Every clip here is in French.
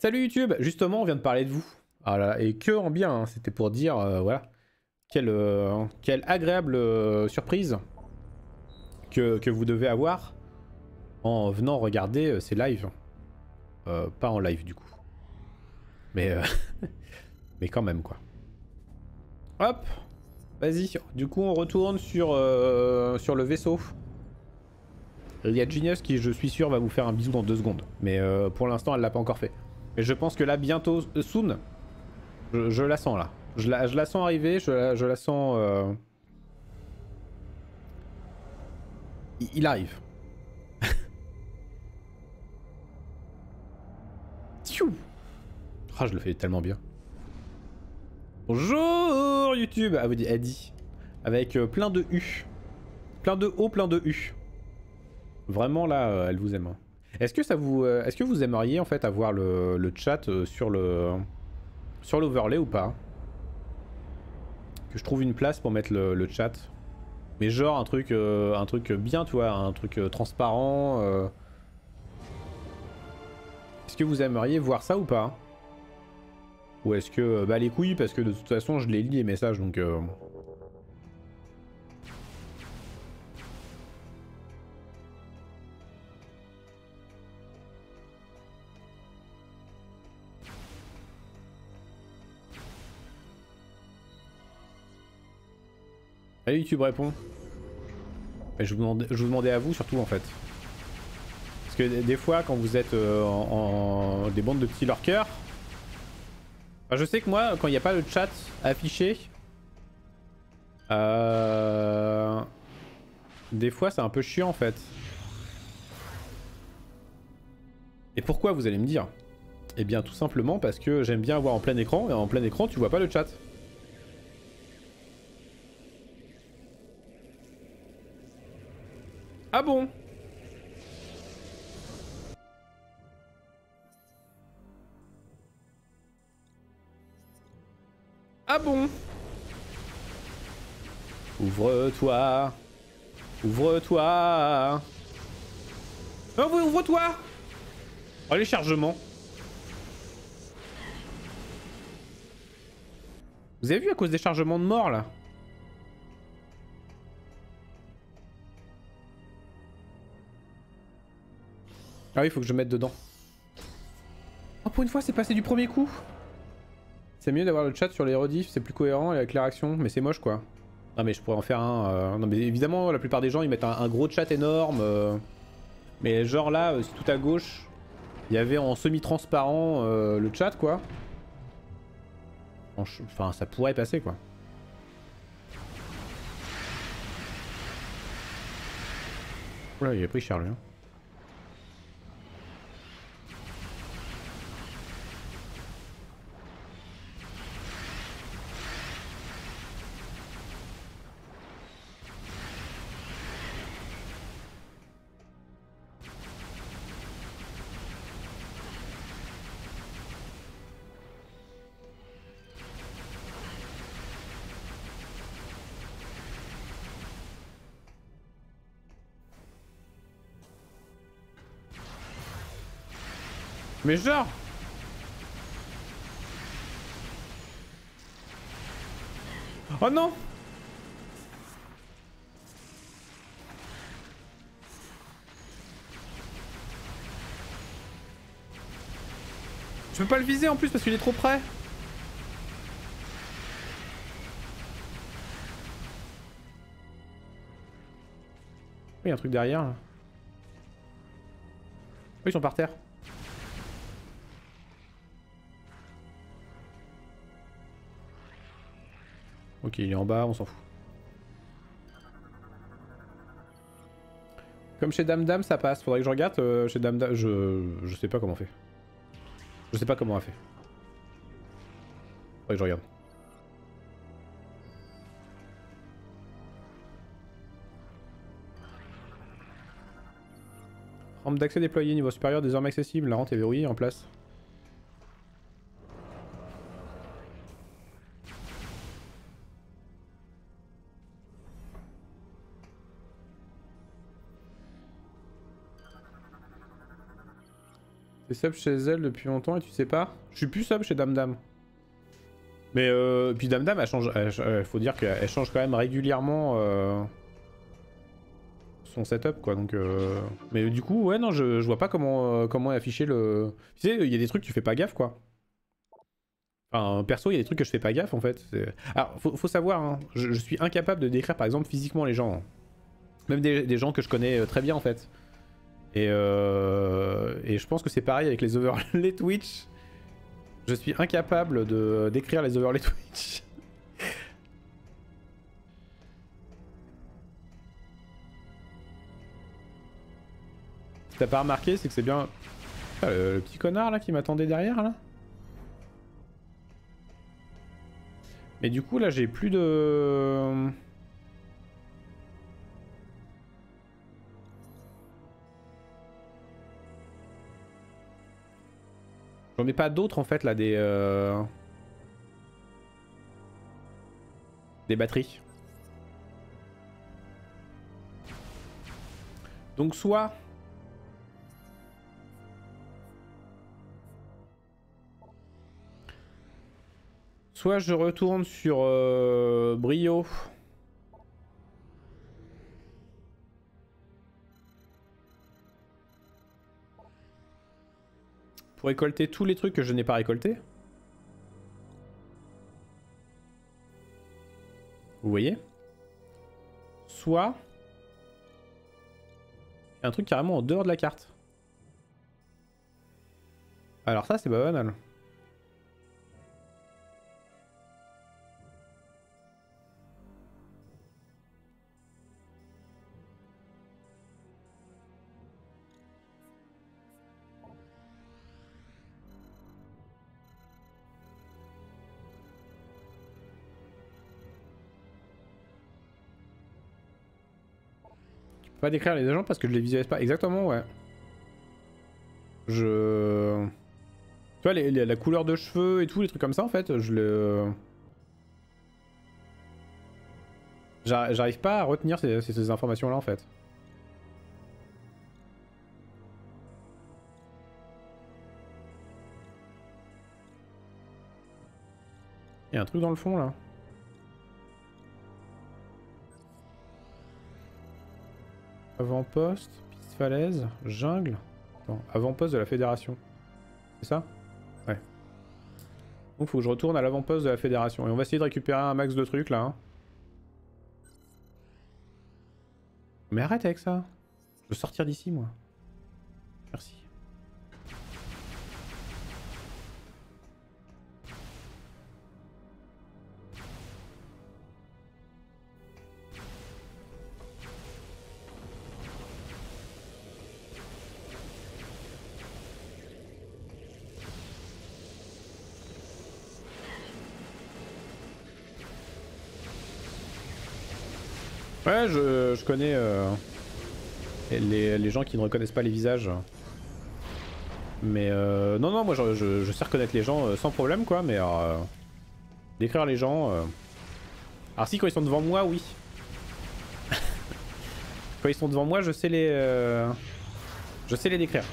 Salut YouTube, justement on vient de parler de vous. Voilà, et que en bien, hein. C'était pour dire, voilà, quelle agréable surprise que vous devez avoir en venant regarder ces lives. Pas en live du coup. Mais, mais quand même quoi. Hop, vas-y, du coup on retourne sur le vaisseau. Il y a Genius qui, je suis sûr, va vous faire un bisou dans 2 secondes. Mais pour l'instant elle l'a pas encore fait. Mais je pense que là bientôt, soon, je la sens là. Je la sens arriver, je la sens... Il arrive. Tiou. Ah, je le fais tellement bien. Bonjour YouTube. Ah, vous dit Adi. Avec plein de U. Plein de O, plein de U. Vraiment là, elle vous aime. Est-ce que ça vous... est-ce que vous aimeriez en fait avoir le chat sur l'overlay ou pas? Que je trouve une place pour mettre le chat. Mais genre un truc bien, tu vois, un truc transparent. Est-ce que vous aimeriez voir ça ou pas? Ou est-ce que... bah les couilles, parce que de toute façon je les lis les messages donc... Allez YouTube répond. Et je vous demandais à vous surtout en fait. Parce que des fois quand vous êtes en des bandes de petits lurkers... Enfin, je sais que moi quand il n'y a pas le chat affiché... Des fois c'est un peu chiant en fait. Et pourquoi vous allez me dire? Eh bien tout simplement parce que j'aime bien avoir en plein écran, et en plein écran tu vois pas le chat. Ah bon? Ah bon? Ouvre-toi. Ouvre-toi. Oh, ouvre-toi. Oh les chargements. Vous avez vu à cause des chargements de mort là? Ah oui, il faut que je mette dedans. Oh, pour une fois, c'est passé du premier coup. C'est mieux d'avoir le chat sur les rediffs, c'est plus cohérent avec la réaction, mais c'est moche quoi. Non mais je pourrais en faire un... Non mais évidemment, la plupart des gens, ils mettent un gros chat énorme. Mais genre là, si tout à gauche, il y avait en semi-transparent le chat quoi. Enfin, ça pourrait passer quoi. Oula, il a pris cher lui. Hein. Mais genre... Oh non! Je peux pas le viser en plus parce qu'il est trop près. Il y a un truc derrière là. Oui, ils sont par terre. Ok, il est en bas, on s'en fout. Comme chez Dame Dame, ça passe. Faudrait que je regarde chez Dame Dame. Je sais pas comment on fait. Je sais pas comment on a fait. Faudrait que je regarde. Rampe d'accès déployée, niveau supérieur désormais accessible. La rampe est verrouillée en place. T'es sub chez elle depuis longtemps et tu sais pas? Je suis plus sub chez Damdam. Mais puis Damdam, elle change, faut dire qu'elle change quand même régulièrement son setup quoi. Donc, mais du coup, ouais, non, je vois pas comment afficher le. Tu sais, il y a des trucs que tu fais pas gaffe quoi. Enfin, perso, il y a des trucs que je fais pas gaffe en fait. Alors, faut savoir, hein, je suis incapable de décrire par exemple physiquement les gens. Hein. Même des gens que je connais très bien en fait. Et je pense que c'est pareil avec les overlays Twitch. Je suis incapable de décrire les overlays Twitch. Si t'as pas remarqué, c'est que c'est bien... Ah, le petit connard là qui m'attendait derrière là. Mais du coup là j'ai plus de... J'en ai pas d'autres en fait là des batteries. Donc soit je retourne sur Brio. Pour récolter tous les trucs que je n'ai pas récoltés. Vous voyez? Soit un truc carrément en dehors de la carte. Alors ça c'est pas banal. Pas décrire les agents parce que je les visualise pas. Exactement, ouais. Tu vois, la couleur de cheveux et tout, les trucs comme ça, en fait, j'arrive pas à retenir ces informations-là, en fait. Il y a un truc dans le fond, là. Avant-poste, piste falaise, jungle. Attends, avant-poste de la fédération. C'est ça? Ouais. Donc faut que je retourne à l'avant-poste de la fédération. Et on va essayer de récupérer un max de trucs là. Hein. Mais arrête avec ça. Je veux sortir d'ici moi. Merci. Ouais, je connais les gens qui ne reconnaissent pas les visages. Mais non, non, moi je sais reconnaître les gens sans problème quoi, mais décrire les gens... Alors si, quand ils sont devant moi, oui. Quand ils sont devant moi, je sais les décrire.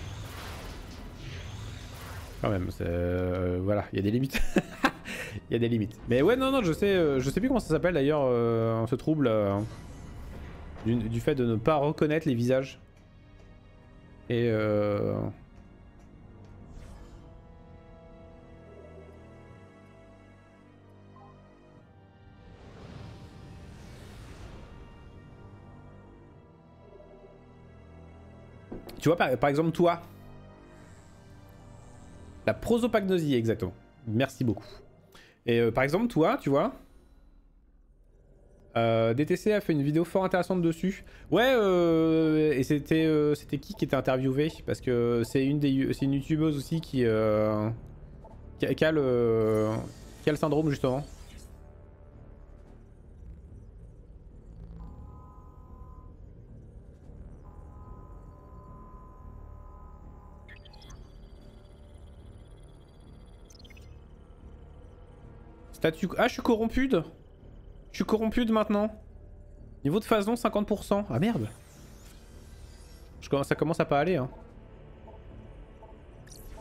Quand même, voilà, il y a des limites. Il y a des limites. Mais ouais, non, non, je sais plus comment ça s'appelle d'ailleurs, ce trouble du fait de ne pas reconnaître les visages. Et tu vois, par exemple, toi. La prosopagnosie, exactement. Merci beaucoup. Et par exemple, toi, tu vois. DTC a fait une vidéo fort intéressante dessus. Ouais, et c'était qui était interviewé? Parce que c'est une youtubeuse aussi qui a le syndrome justement. Statut... Ah, je suis corrompu de... Je suis corrompu de maintenant. Niveau de phase 50%. Ah merde. Ça commence à pas aller hein.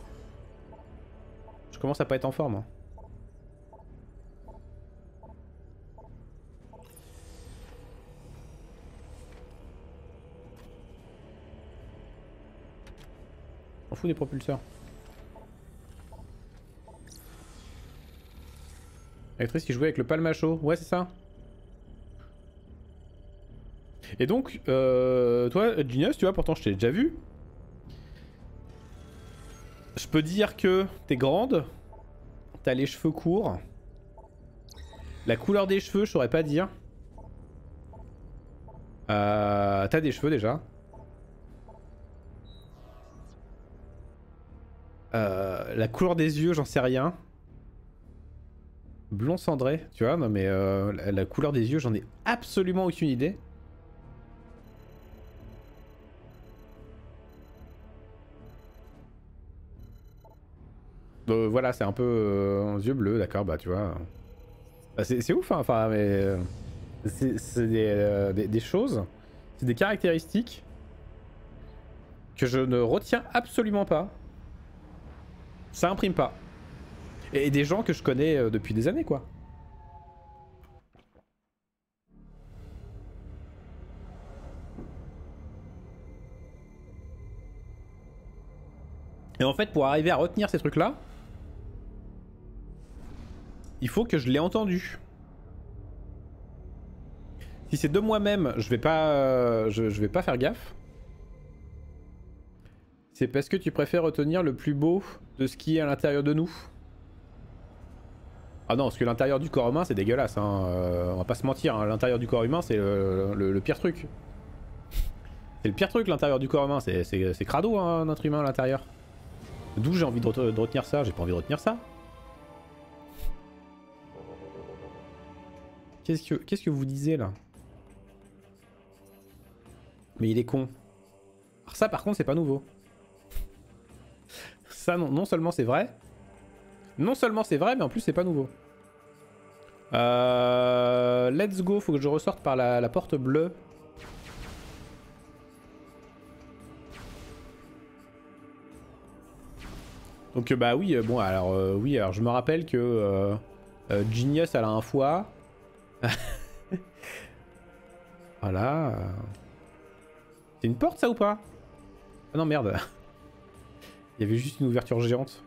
je commence à pas être en forme. Hein. On fout des propulseurs. Actrice qui jouait avec le palmacho. Ouais, c'est ça. Et donc, toi, Genius, tu vois, pourtant je t'ai déjà vu. Je peux dire que t'es grande. T'as les cheveux courts. La couleur des cheveux, je saurais pas dire. T'as des cheveux déjà. La couleur des yeux, j'en sais rien. Blond cendré, tu vois, non mais la couleur des yeux, j'en ai absolument aucune idée. Voilà, c'est un peu yeux bleus, d'accord, bah tu vois. Bah, c'est ouf, hein, enfin, mais c'est des choses, c'est des caractéristiques que je ne retiens absolument pas. Ça imprime pas. Et des gens que je connais depuis des années, quoi. Et en fait, pour arriver à retenir ces trucs-là, il faut que je l'ai entendu. Si c'est de moi-même, je vais pas, je vais pas faire gaffe. C'est parce que tu préfères retenir le plus beau de ce qui est à l'intérieur de nous. Ah non, parce que l'intérieur du corps humain, c'est dégueulasse. Hein. On va pas se mentir, hein. L'intérieur du corps humain, c'est le pire truc. C'est le pire truc, l'intérieur du corps humain. C'est crado, hein, notre humain à l'intérieur. D'où j'ai envie de retenir ça. J'ai pas envie de retenir ça. Qu'est-ce que vous disiez là? Mais il est con. Alors ça, par contre, c'est pas nouveau. Ça, non seulement c'est vrai. Non seulement c'est vrai, mais en plus, c'est pas nouveau. Let's go, faut que je ressorte par la porte bleue. Donc bah oui, bon alors oui, alors je me rappelle que Genius elle a un foie. Voilà. C'est une porte ça ou pas? Ah non merde. Il y avait juste une ouverture géante.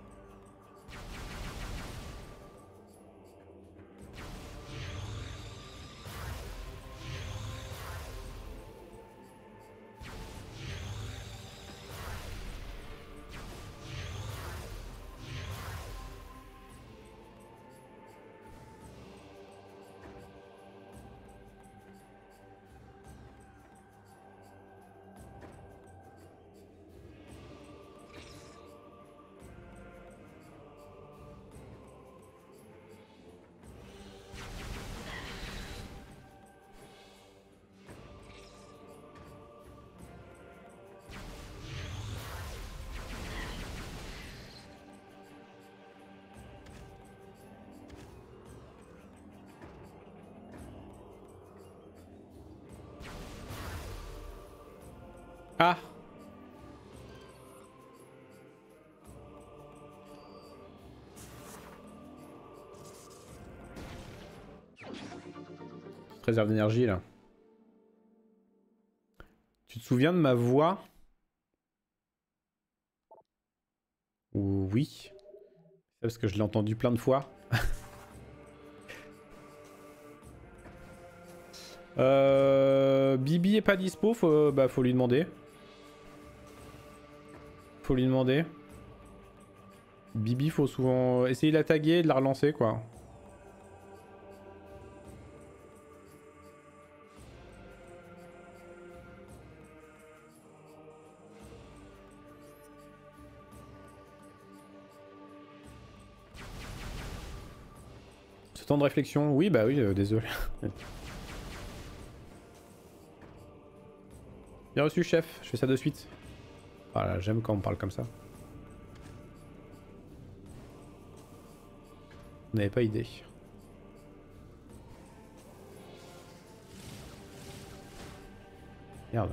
Ah! Réserve d'énergie là. Tu te souviens de ma voix? Oui. C'est parce que je l'ai entendu plein de fois. Bibi est pas dispo, faut lui demander. Faut lui demander. Bibi, faut souvent essayer de la taguer et de la relancer quoi. Ce temps de réflexion, oui bah oui, désolé. Bien reçu chef, je fais ça de suite. Voilà, j'aime quand on me parle comme ça. Vous n'avez pas idée. Merde.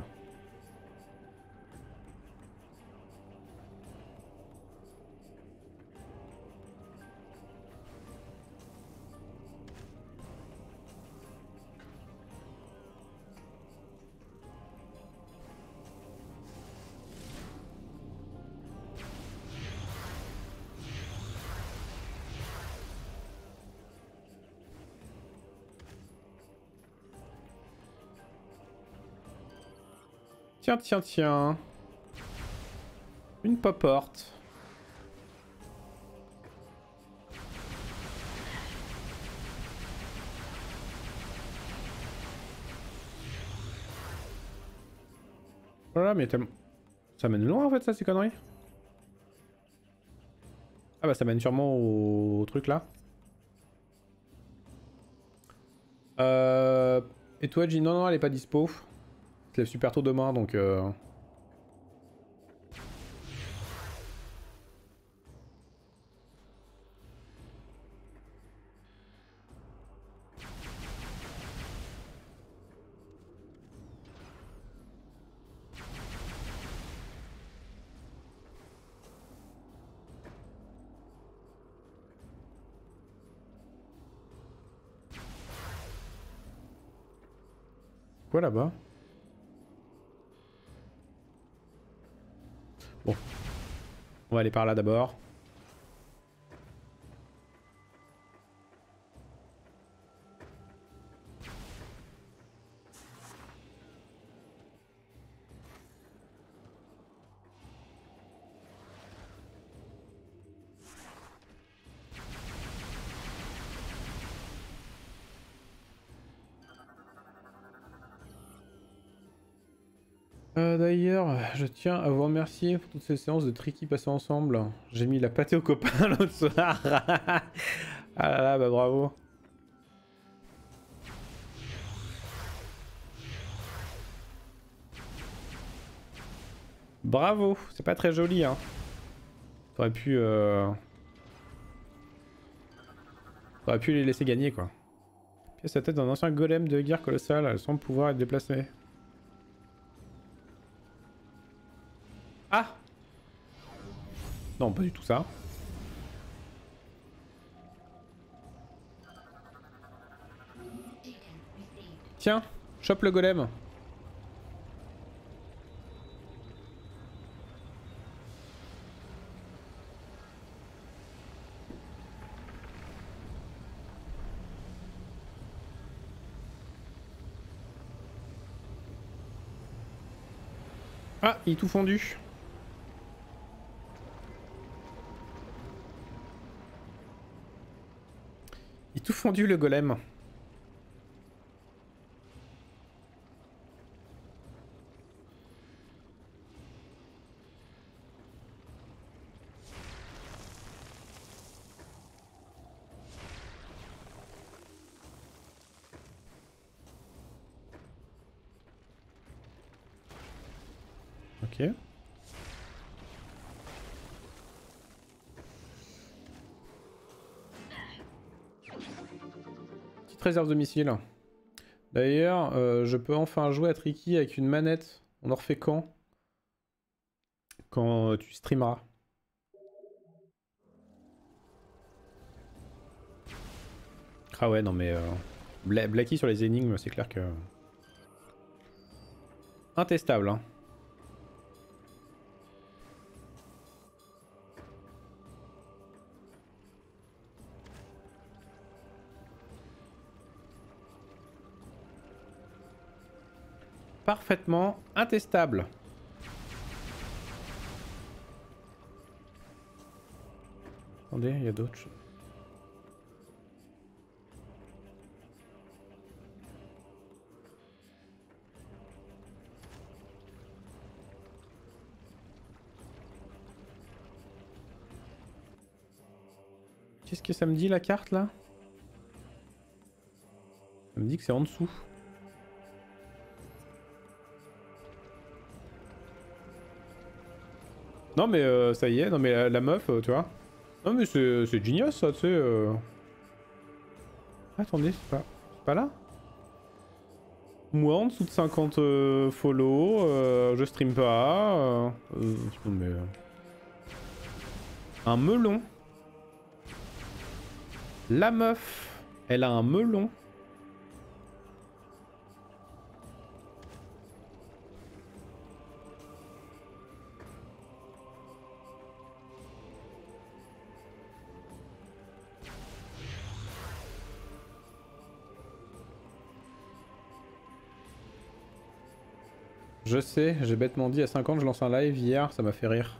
Tiens, tiens, tiens. Une pop-porte. Voilà, mais tellement... Ça mène loin en fait ça, ces conneries. Ah bah ça mène sûrement au truc là. Et toi, Jean? Non, non, elle est pas dispo. Elle se lève super tôt demain, donc... Quoi là-bas? Bon. On va aller par là d'abord. D'ailleurs, je tiens à vous remercier pour toutes ces séances de tricky passées ensemble. J'ai mis la pâtée aux copains l'autre soir. Ah là là, bah bravo. Bravo, c'est pas très joli hein. T'aurais pu... T'aurais pu les laisser gagner quoi. Pièce à tête d'un ancien golem de guerre colossale, elle semble pouvoir être déplacée. Ah! Non, pas du tout ça. Tiens, chope le golem. Ah, il est tout fondu. Il est tout fondu le golem. Ok. Petite réserve de missiles. D'ailleurs, je peux enfin jouer à Tricky avec une manette. On en refait quand? Quand tu streameras. Ah ouais, non mais... Blacky sur les énigmes, c'est clair que... Intestable, hein. Parfaitement intestable. Attendez, il y a d'autres choses. Qu'est-ce que ça me dit la carte là? Ça me dit que c'est en dessous. Non mais ça y est, non mais la meuf, tu vois. Non mais c'est genius ça, tu sais. Attendez, c'est pas là? Moi en dessous de 50 follow, je stream pas. Mais, un melon. La meuf, elle a un melon. Je sais, j'ai bêtement dit à 50 je lance un live hier, ça m'a fait rire.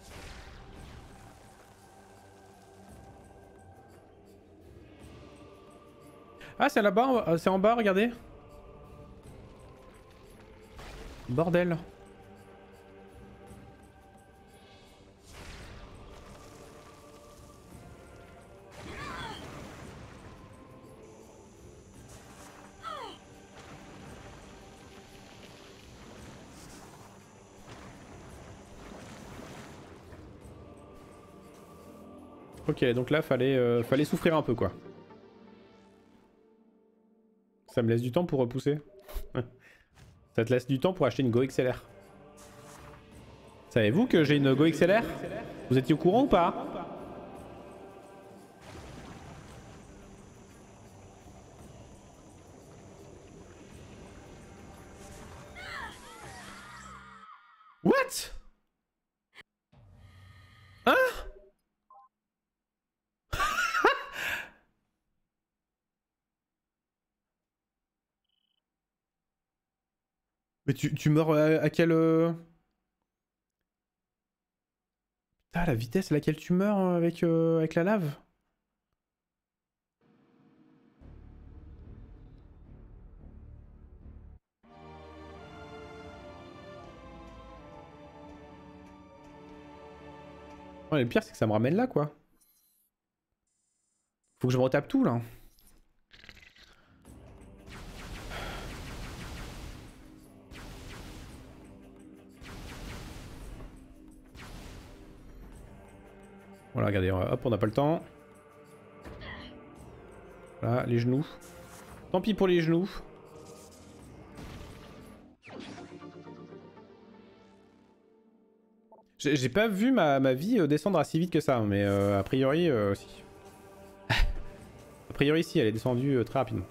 Ah c'est là-bas, c'est en bas, regardez. Bordel. Ok, donc là fallait souffrir un peu quoi. Ça me laisse du temps pour repousser. Ça te laisse du temps pour acheter une Go XLR. Savez-vous que j'ai une Go XLR? Vous étiez au courant ou pas? What? Hein? Mais tu meurs à quelle... Ah, la vitesse à laquelle tu meurs avec la lave? Ouais, le pire, c'est que ça me ramène là, quoi. Faut que je me retape tout, là. Voilà, regardez, hop, on n'a pas le temps. Voilà, les genoux. Tant pis pour les genoux. J'ai pas vu ma vie descendre assez vite que ça, mais a priori, si. A priori, si, elle est descendue très rapidement.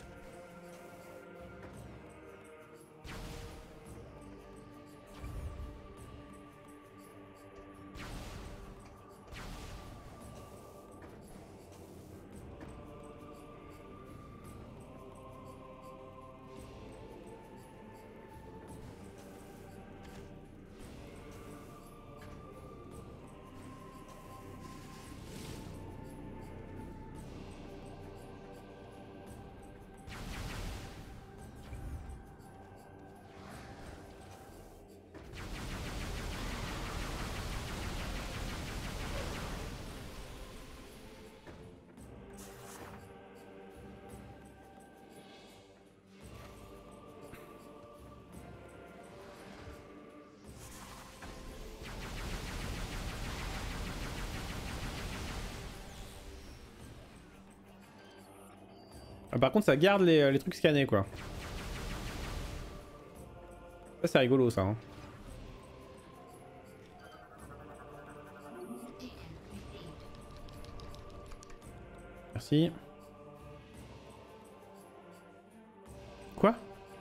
Ah, par contre, ça garde les trucs scannés, quoi. Ça, c'est rigolo, ça. Hein. Merci. Quoi?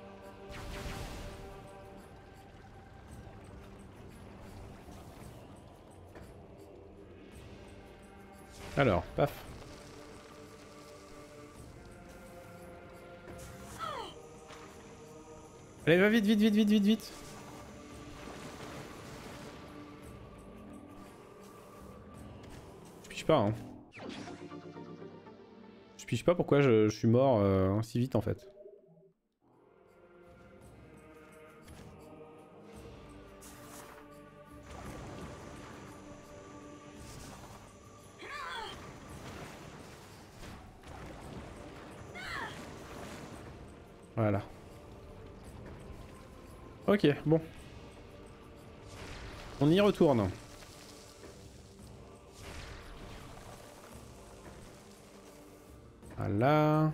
Alors, paf. Allez, va vite, vite, vite, vite, vite, vite. Je pige pas, hein. Je pige pas pourquoi je suis mort si vite, en fait. Voilà. Ok, bon. On y retourne. Voilà.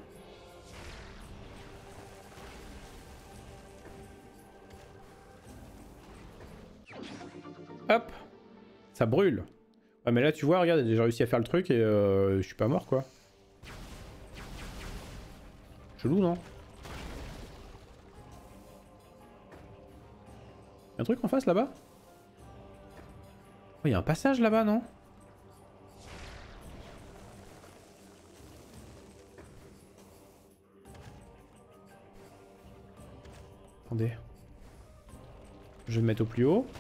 Hop. Ça brûle. Ah mais là tu vois, regarde, j'ai déjà réussi à faire le truc et je suis pas mort quoi. Chelou non? Y'a un truc en face là-bas? Oh, y'a un passage là-bas non? Attendez. Je vais me mettre au plus haut.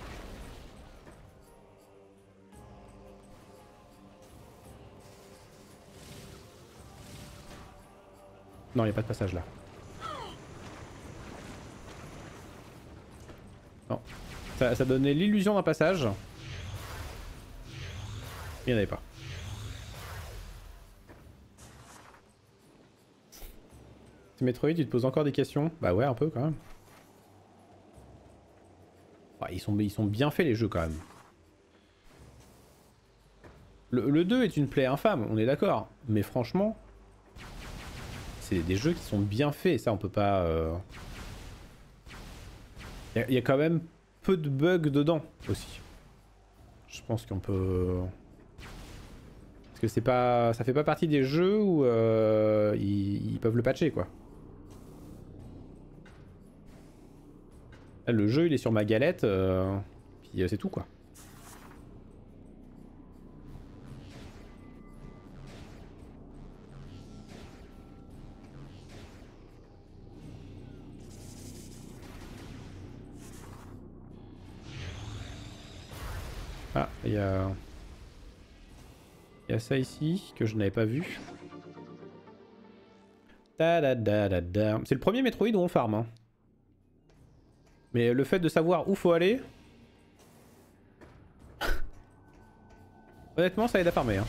Non, il n'y a pas de passage là. Non. Ça donnait l'illusion d'un passage. Il n'y en avait pas. C'est Metroid, tu te poses encore des questions? Bah ouais, un peu quand même. Ouais, ils sont bien faits les jeux quand même. Le 2 est une plaie infâme, on est d'accord. Mais franchement, c'est des jeux qui sont bien faits. Ça, on peut pas... Il y a quand même peu de bugs dedans aussi. Je pense qu'on peut... Parce que c'est pas... ça fait pas partie des jeux où ils peuvent le patcher quoi. Là, le jeu il est sur ma galette, puis c'est tout quoi. Ah, il y a ça ici que je n'avais pas vu. C'est le premier Metroid où on farm. Hein. Mais le fait de savoir où faut aller... Honnêtement, ça aide à farmer. Hein.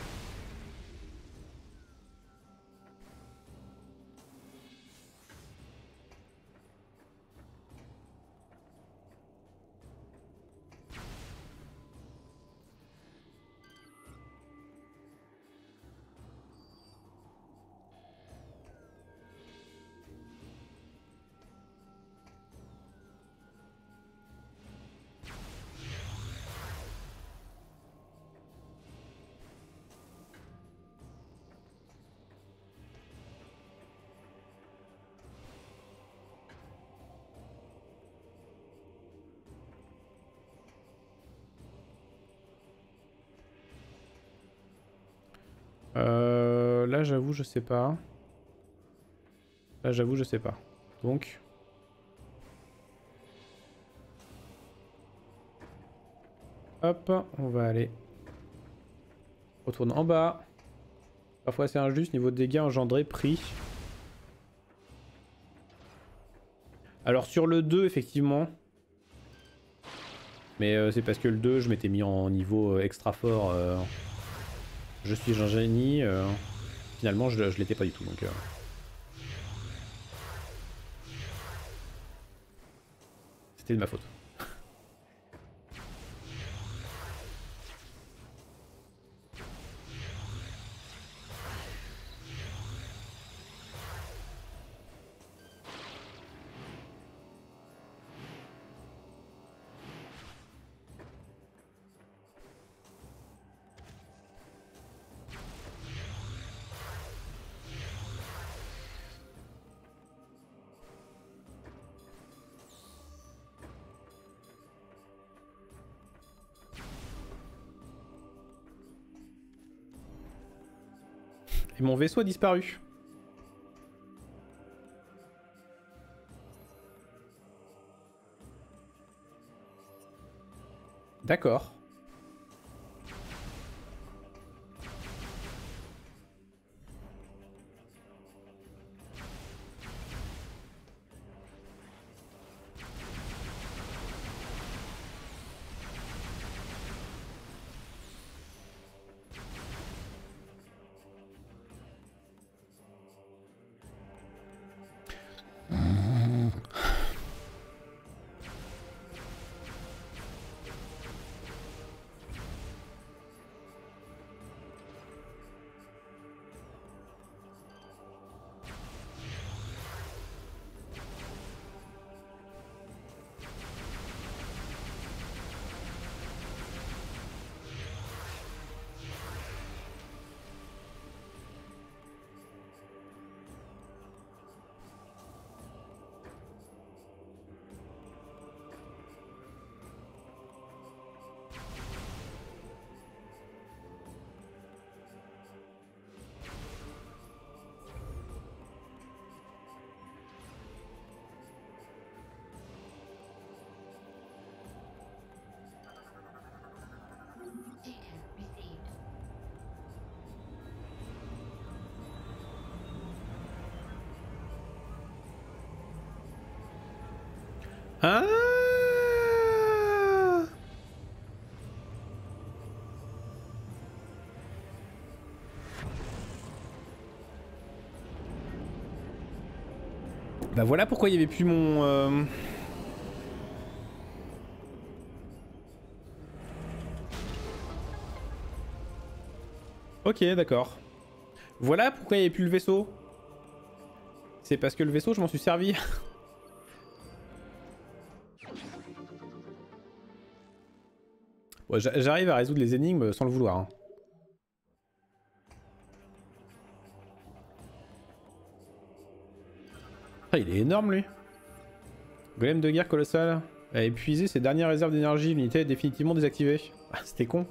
Là j'avoue je sais pas. Là j'avoue je sais pas. Donc... Hop, on va aller... Retourne en bas. Parfois c'est injuste, niveau de dégâts engendrés, prix. Alors sur le 2 effectivement. Mais c'est parce que le 2 je m'étais mis en niveau extra fort. Je suis un génie. Finalement je l'étais pas du tout donc... C'était de ma faute. Et mon vaisseau a disparu. D'accord. Ah! Bah voilà pourquoi il y avait plus mon... Ok, d'accord. Voilà pourquoi il n'y avait plus le vaisseau. C'est parce que le vaisseau, je m'en suis servi. Ouais, j'arrive à résoudre les énigmes sans le vouloir. Hein. Ah, il est énorme lui. Golem de guerre colossal a épuisé ses dernières réserves d'énergie. L'unité est définitivement désactivée. Ah, c'était con.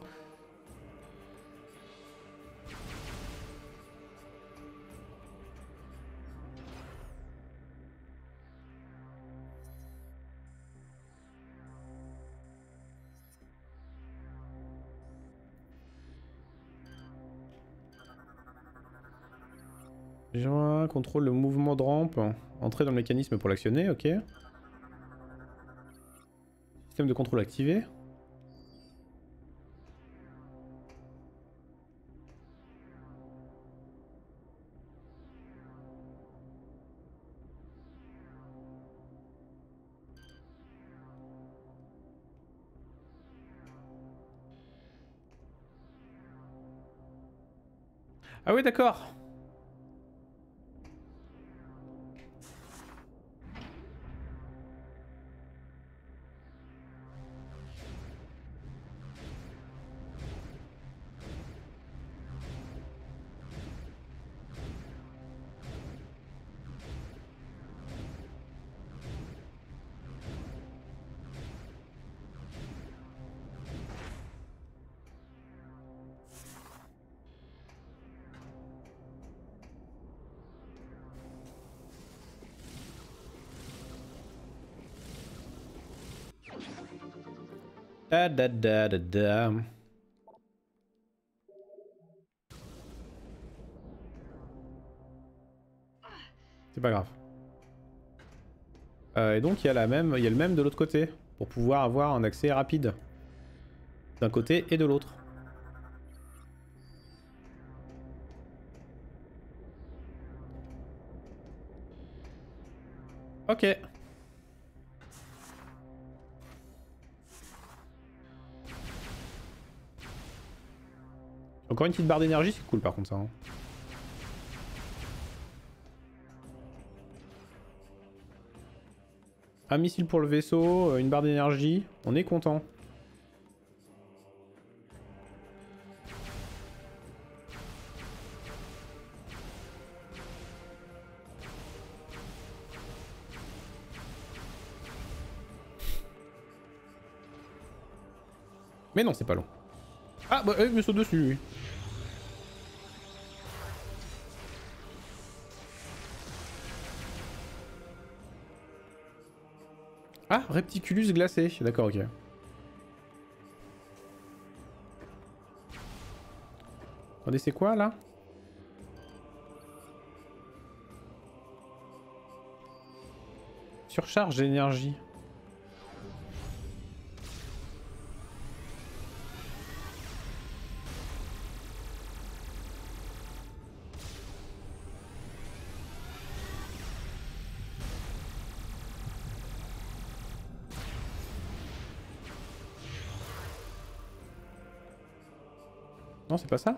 Joint, contrôle le mouvement de rampe. Entrer dans le mécanisme pour l'actionner, ok. Système de contrôle activé. Ah oui, d'accord. Da da da da da. C'est pas grave. Et donc il y a le même de l'autre côté pour pouvoir avoir un accès rapide d'un côté et de l'autre. Ok. Encore une petite barre d'énergie, c'est cool par contre ça. Hein. Un missile pour le vaisseau, une barre d'énergie, on est content. Mais non, c'est pas long. Ah, bah, il me saute dessus, lui. Ah, Repticulus glacé. D'accord, ok. Attendez, c'est quoi, là? Surcharge d'énergie. Non, c'est pas ça?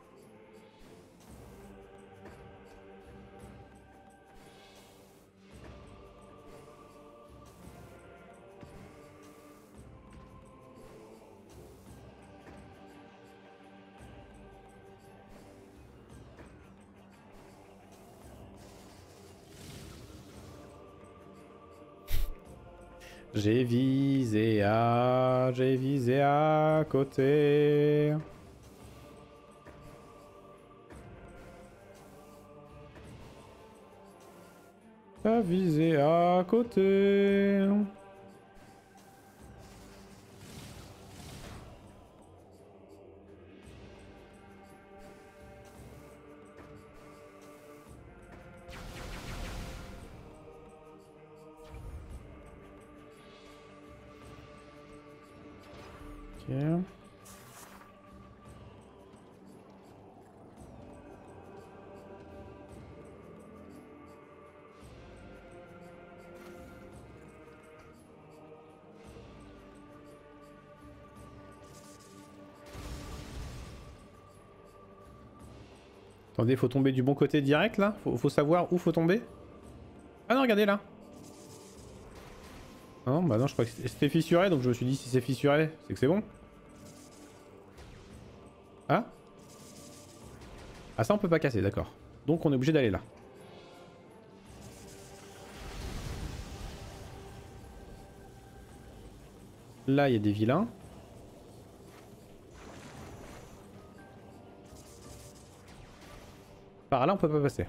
J'ai visé à côté. T'as visé à côté. Ok. Attendez, faut tomber du bon côté direct là, faut savoir où faut tomber. Ah non, regardez là. Non, bah non, je crois que c'était fissuré, donc je me suis dit si c'est fissuré, c'est que c'est bon. Ah. Ah ça on peut pas casser, d'accord. Donc on est obligé d'aller là. Là il y a des vilains. Par là on peut pas passer.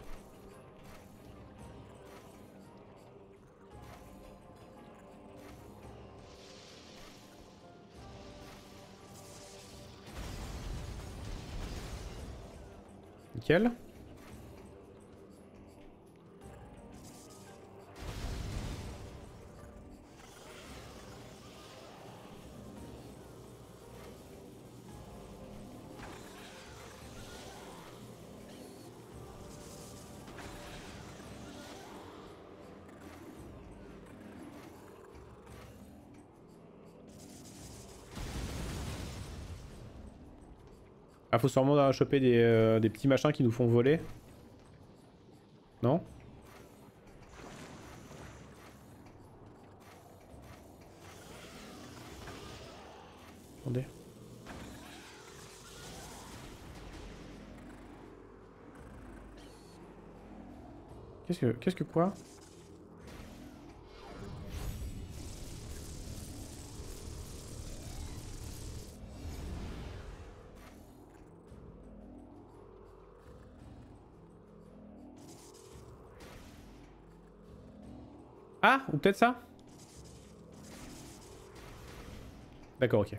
Nickel. Ah faut sûrement choper des petits machins qui nous font voler. Non? Attendez. Qu'est-ce que quoi? Ah, ou peut-être ça? D'accord, ok.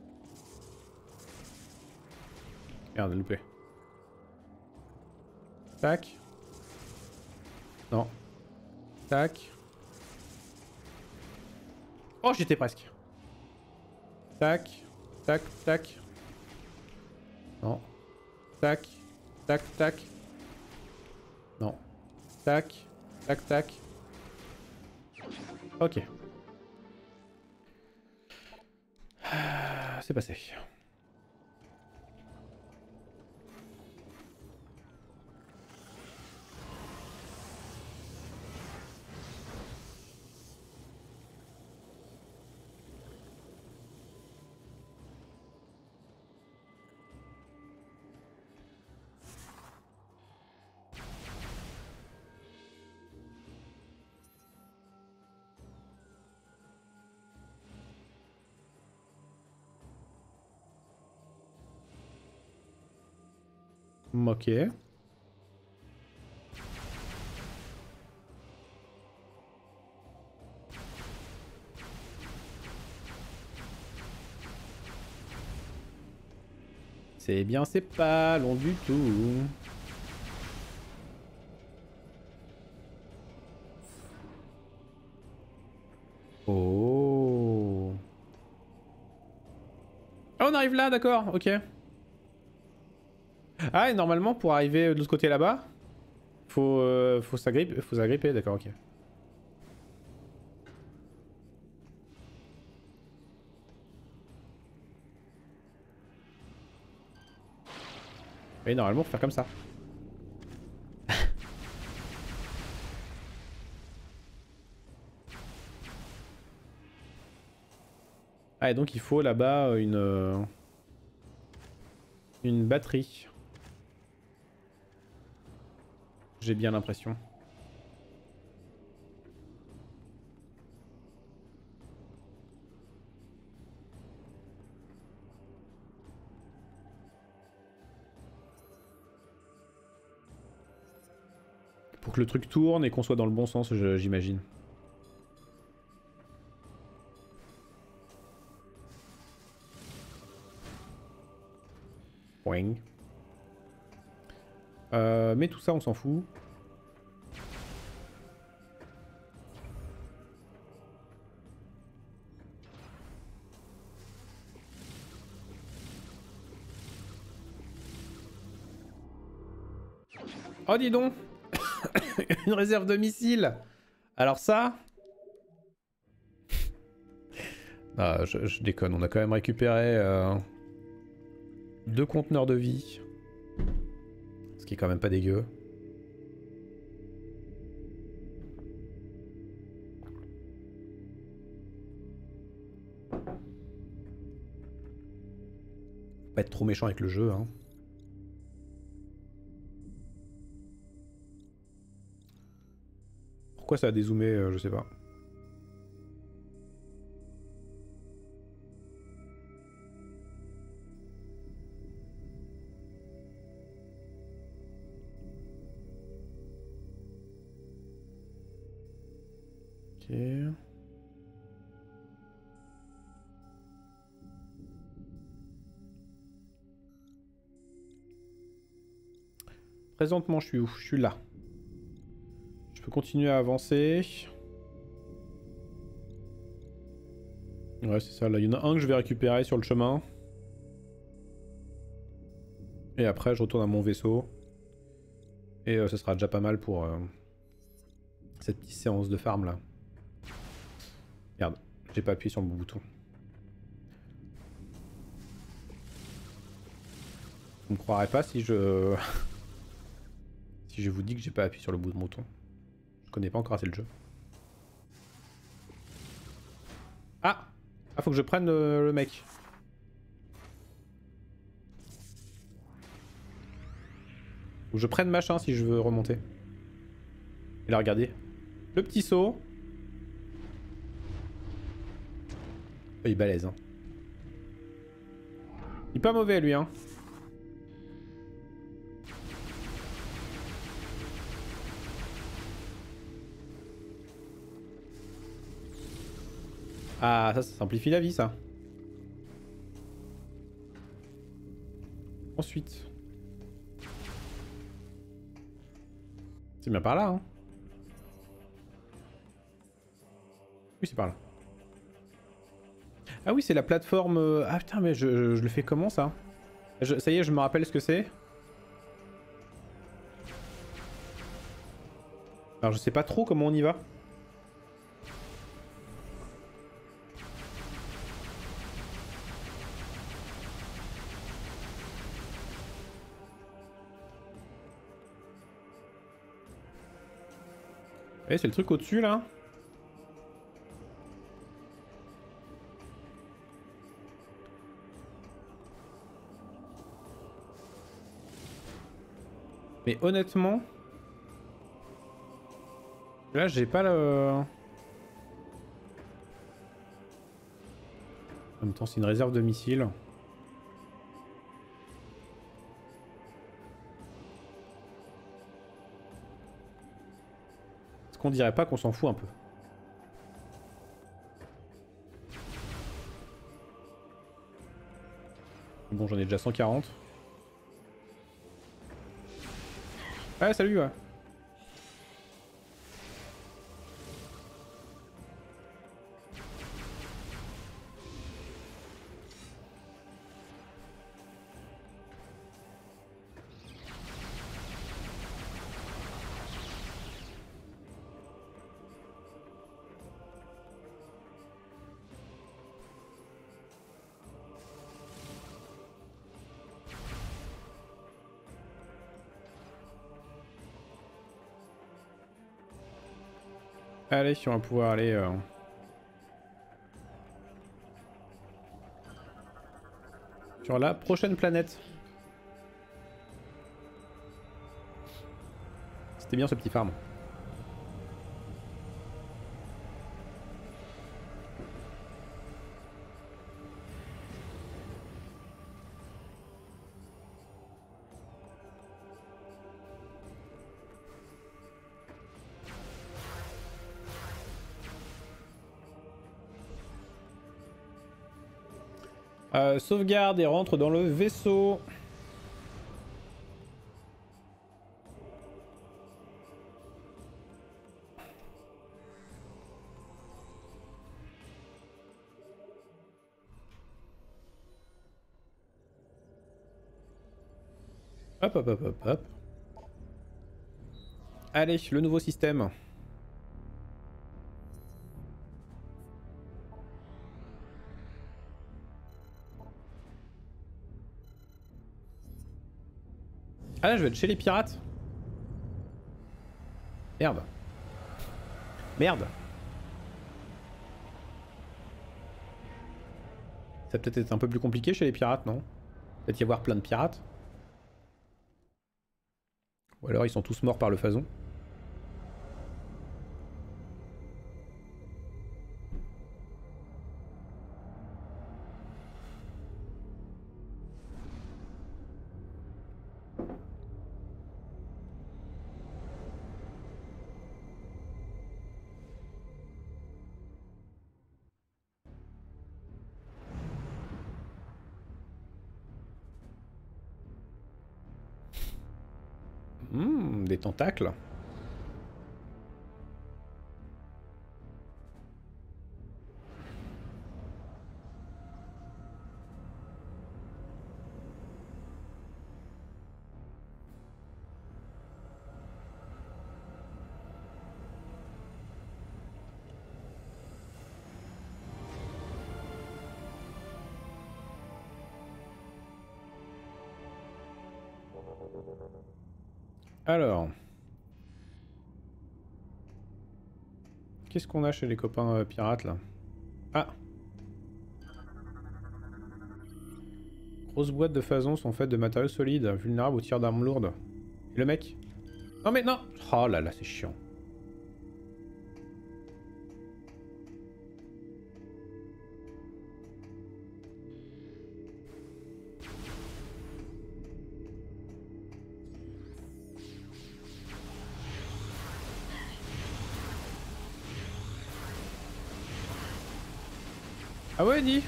Merde, loupé. Tac. Non. Tac. Oh, j'étais presque. Tac. Tac, tac. Non. Tac. Tac, tac. Non. Tac. Tac, tac. Ok. C'est passé. Ok. C'est bien, c'est pas long du tout. Oh. Ah, on arrive là, d'accord, ok. Ah, et normalement, pour arriver de l'autre côté là-bas, faut s'agripper, d'accord, ok. Et normalement, faut faire comme ça. Ah, et donc il faut là-bas une batterie. J'ai bien l'impression. Pour que le truc tourne et qu'on soit dans le bon sens, j'imagine. Boing. Mais tout ça, on s'en fout. Oh dis donc. Une réserve de missiles. Alors ça... Ah, je déconne, on a quand même récupéré 2 conteneurs de vie. Ce qui est quand même pas dégueu. Faut pas être trop méchant avec le jeu, hein. Pourquoi ça a dézoomé, je sais pas. Ok. Présentement, je suis où? Je suis là. Je peux continuer à avancer. Ouais, c'est ça. Là, il y en a un que je vais récupérer sur le chemin. Et après, je retourne à mon vaisseau. Et ce sera déjà pas mal pour cette petite séance de farm là. Merde, j'ai pas appuyé sur le bon bouton. Vous me croirez pas si je... si je vous dis que j'ai pas appuyé sur le bout de bouton. Je connais pas encore assez le jeu. Ah! Ah, faut que je prenne le mec. Faut que je prenne machin si je veux remonter. Et là, regardez. Le petit saut. Oh, il est balèze, hein. Il est pas mauvais, lui, hein. Ah, ça simplifie la vie, ça. Ensuite. C'est bien par là, hein. Oui, c'est par là. Ah oui, c'est la plateforme... Ah putain, mais je le fais comment, ça? Ça y est, je me rappelle ce que c'est. Alors, je sais pas trop comment on y va. Eh, c'est le truc au-dessus, là. Mais honnêtement... Là, j'ai pas le... En même temps, c'est une réserve de missiles. Est-ce qu'on dirait pas qu'on s'en fout un peu? Bon, j'en ai déjà 140. Ouais, salut, ouais. Allez, on va pouvoir aller... sur la prochaine planète. C'était bien ce petit farm. Sauvegarde et rentre dans le vaisseau. Hop, hop, hop, hop, hop. Allez, le nouveau système. Ah là, je vais être chez les pirates. Merde. Merde. Ça peut-être être un peu plus compliqué chez les pirates, non? Peut-être y avoir plein de pirates. Ou alors ils sont tous morts par le Phazon. Des tentacles. Alors. Qu'est-ce qu'on a chez les copains pirates là? Ah! Grosses boîtes de Phazon sont faites de matériaux solides, vulnérables aux tirs d'armes lourdes. Et le mec? Non mais non! Oh là là, c'est chiant. Ah ouais, dis!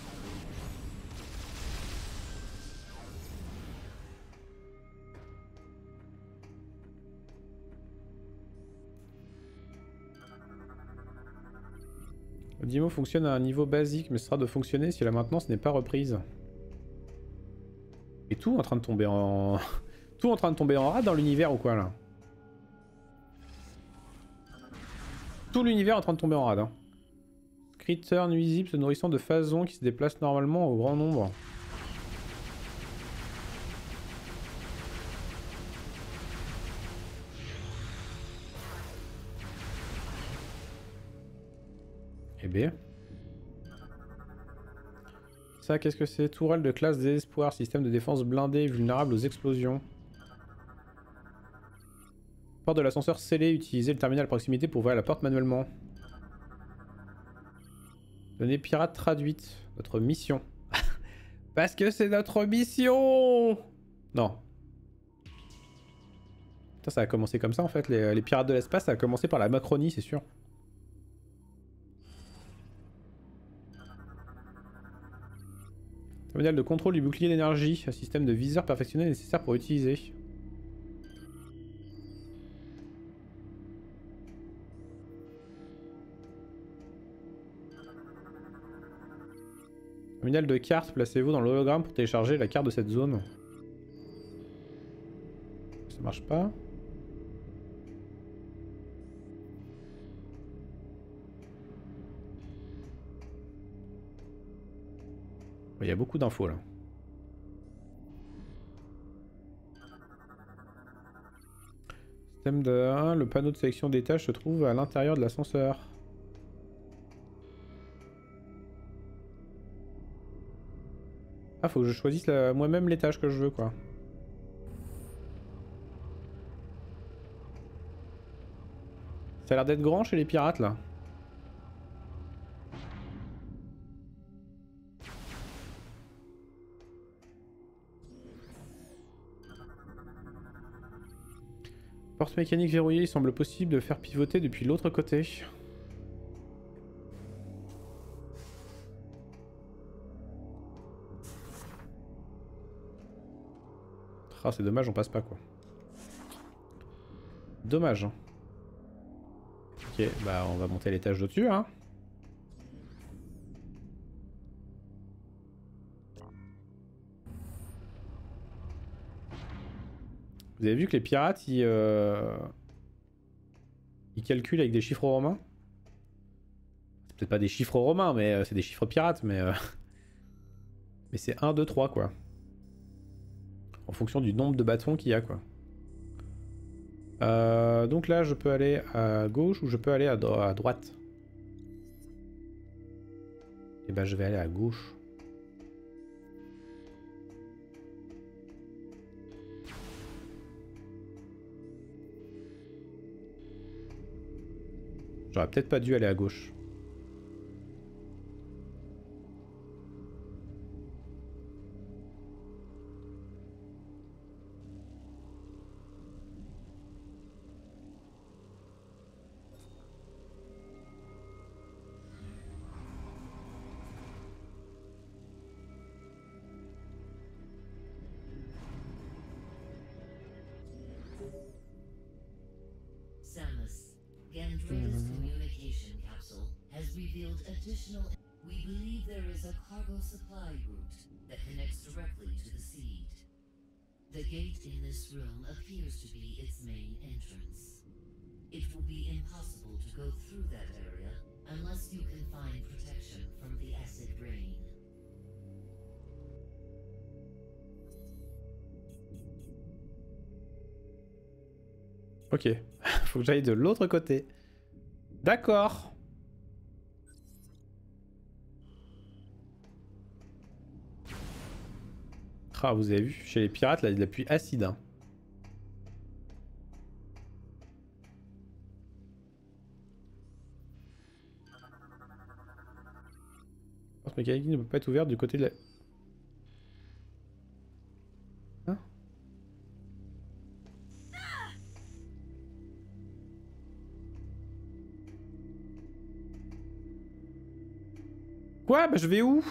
Le Dimo fonctionne à un niveau basique, mais sera de fonctionner si la maintenance n'est pas reprise. Et tout en train de tomber en... tout en train de tomber en rade dans l'univers ou quoi là? Tout l'univers est en train de tomber en rade. Hein. Critter nuisible se nourrissant de Phazon qui se déplacent normalement au grand nombre. Eh bien. Ça, qu'est-ce que c'est? Tourelle de classe désespoir, système de défense blindé, vulnérable aux explosions. Porte de l'ascenseur scellé, utilisez le terminal à proximité pour ouvrir la porte manuellement. Données pirate traduite, notre mission. Parce que c'est notre mission! Non. Putain, ça a commencé comme ça en fait, les pirates de l'espace, ça a commencé par la Macronie, c'est sûr. Terminal de contrôle du bouclier d'énergie, un système de viseur perfectionné nécessaire pour utiliser. Terminal de carte, placez-vous dans l'hologramme pour télécharger la carte de cette zone. Ça marche pas. Il y a beaucoup d'infos là. Système de 1, le panneau de sélection des tâches se trouve à l'intérieur de l'ascenseur. Ah, faut que je choisisse moi-même les tâches que je veux quoi. Ça a l'air d'être grand chez les pirates là. Porte mécanique verrouillée, il semble possible de faire pivoter depuis l'autre côté. Ah, c'est dommage, on passe pas quoi. Dommage. Hein. Ok, bah on va monter l'étage d'au-dessus hein. Vous avez vu que les pirates, ils Il calcule avec des chiffres romains. C'est peut-être pas des chiffres romains, mais c'est des chiffres pirates, mais... mais c'est 1, 2, 3, quoi. En fonction du nombre de bâtons qu'il y a, quoi. Donc là, je peux aller à gauche ou je peux aller à droite. Et ben, je vais aller à gauche. J'aurais peut-être pas dû aller à gauche. Samus, Gandrada's communication capsule has revealed additional... We believe there is a cargo supply route that connects directly to the seed. The gate in this room appears to be its main entrance. It will be impossible to go through that area unless you can find protection from the acid rain. Ok, faut que j'aille de l'autre côté. D'accord. Ah, vous avez vu, chez les pirates, là, il y a de la pluie acide. Hein. La porte mécanique ne peut pas être ouverte du côté de la... Hein? Quoi? Bah je vais où?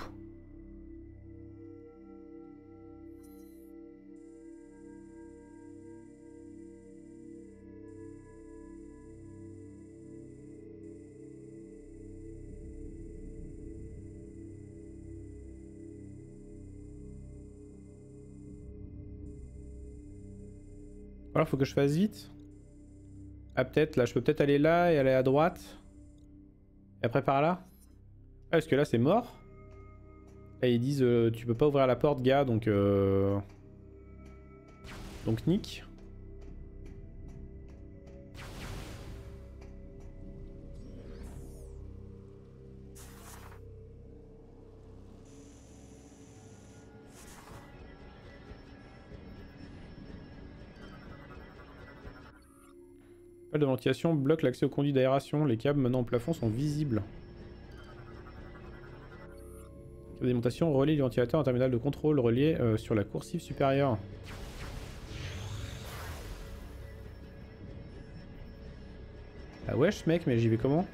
Alors faut que je fasse vite. Ah peut-être, là je peux peut-être aller là et aller à droite. Et après par là. Ah parce que là c'est mort. Là ils disent tu peux pas ouvrir la porte gars donc... Donc nique. Pale de ventilation bloque l'accès au conduit d'aération. Les câbles menant au plafond sont visibles. Câble d'alimentation relie du ventilateur à un terminal de contrôle relié sur la coursive supérieure. Ah wesh mec, mais j'y vais comment?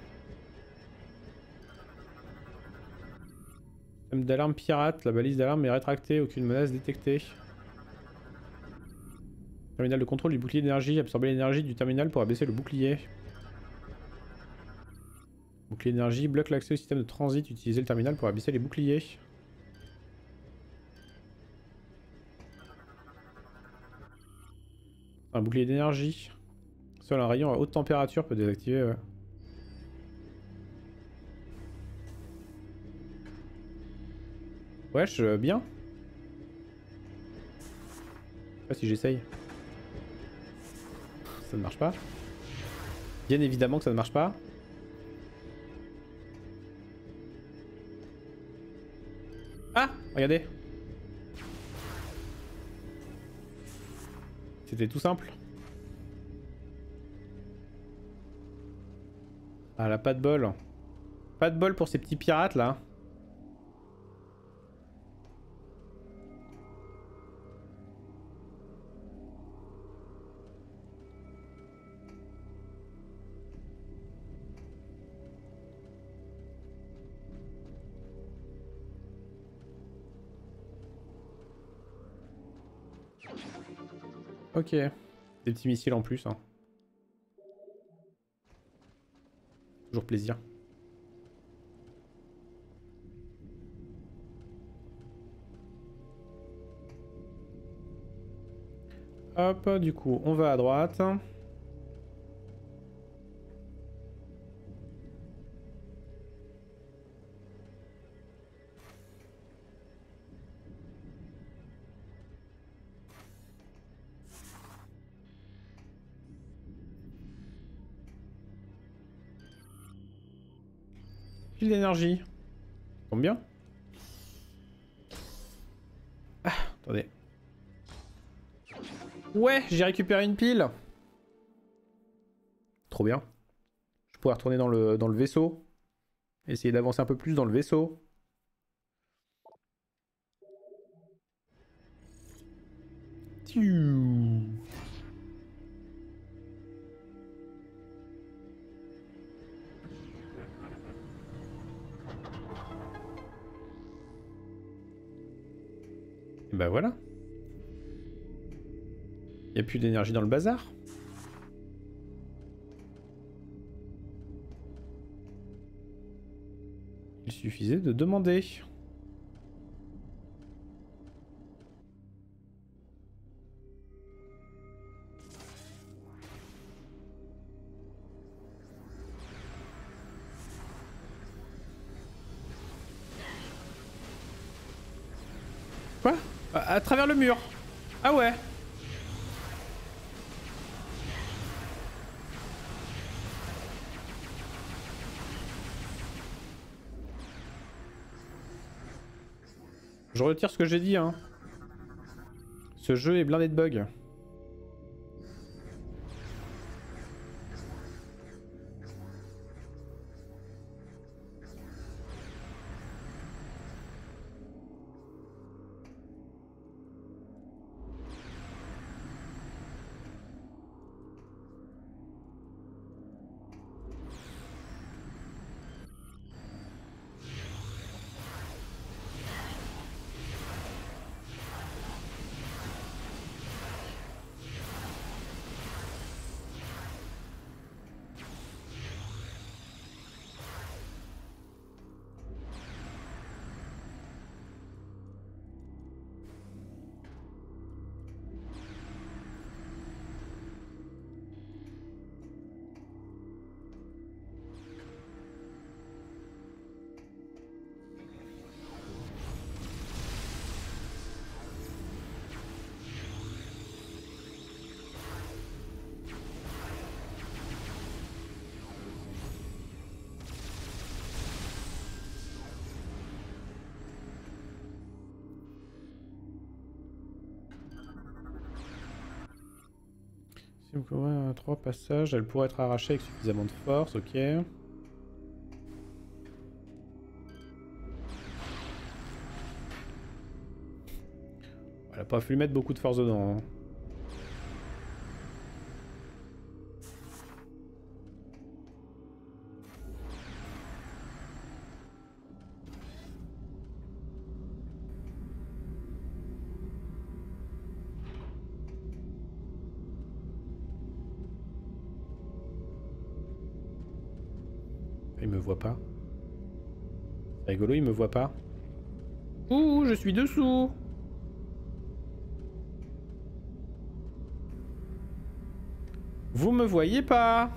Système d'alarme pirate, la balise d'alarme est rétractée, aucune menace détectée. Terminal de contrôle du bouclier d'énergie, absorber l'énergie du terminal pour abaisser le bouclier. Bouclier d'énergie, bloque l'accès au système de transit, utiliser le terminal pour abaisser les boucliers. Un bouclier d'énergie. Seul un rayon à haute température peut désactiver... Wesh, bien. Je sais pas si j'essaye. Ça ne marche pas. Bien évidemment que ça ne marche pas. Ah, regardez. C'était tout simple. Ah là, pas de bol. Pas de bol pour ces petits pirates là. Ok. Des petits missiles en plus. Hein. Toujours plaisir. Hop, du coup, on va à droite. Pile d'énergie. Tombe bien. Ah, attendez. Ouais, j'ai récupéré une pile. Trop bien. Je pourrais retourner dans le vaisseau. Essayer d'avancer un peu plus dans le vaisseau. Tiou. Et bah voilà. Il n'y a plus d'énergie dans le bazar. Il suffisait de demander. Quoi? À travers le mur. Ah ouais. Je retire ce que j'ai dit, hein. Ce jeu est blindé de bugs. Si vous couvrez 3 passages, elle pourrait être arrachée avec suffisamment de force, ok. Elle a pas fallu mettre beaucoup de force dedans. Hein. Il me voit pas. C'est rigolo, il me voit pas. Ouh, je suis dessous. Vous me voyez pas.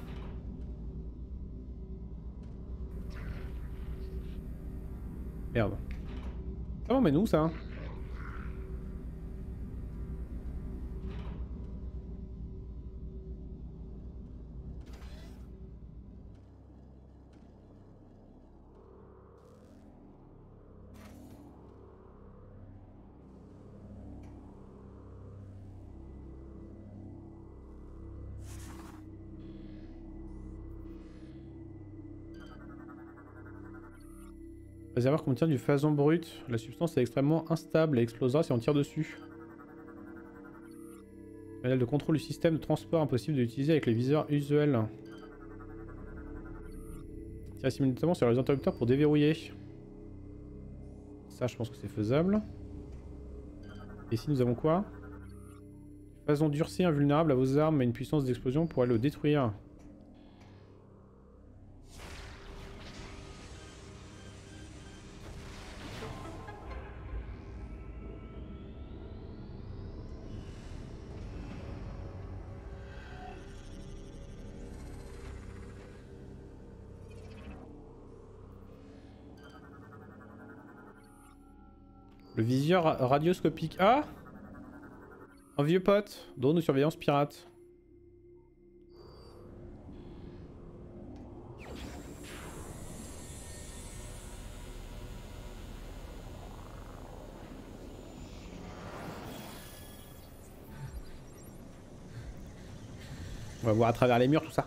Merde. Ah bon, mais nous ça. Réservoir contient du phazon brut. La substance est extrêmement instable et explosera si on tire dessus. Panel de contrôle du système de transport impossible de l'utiliser avec les viseurs usuels. Tirer simultanément sur les interrupteurs pour déverrouiller. Ça, je pense que c'est faisable. Et ici, nous avons quoi? Phazon durci invulnérable à vos armes, mais une puissance d'explosion pourrait le détruire. Le viseur radioscopique. Ah! Un vieux pote. Drone de surveillance pirate. On va voir à travers les murs tout ça.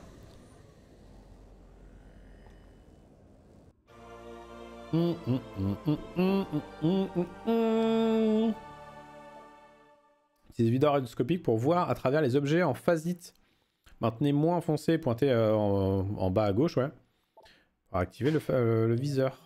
Utilisez vidéo radioscopique pour voir à travers les objets en phasite. Maintenez moins enfoncé, pointez en bas à gauche, ouais. Pour activer le viseur.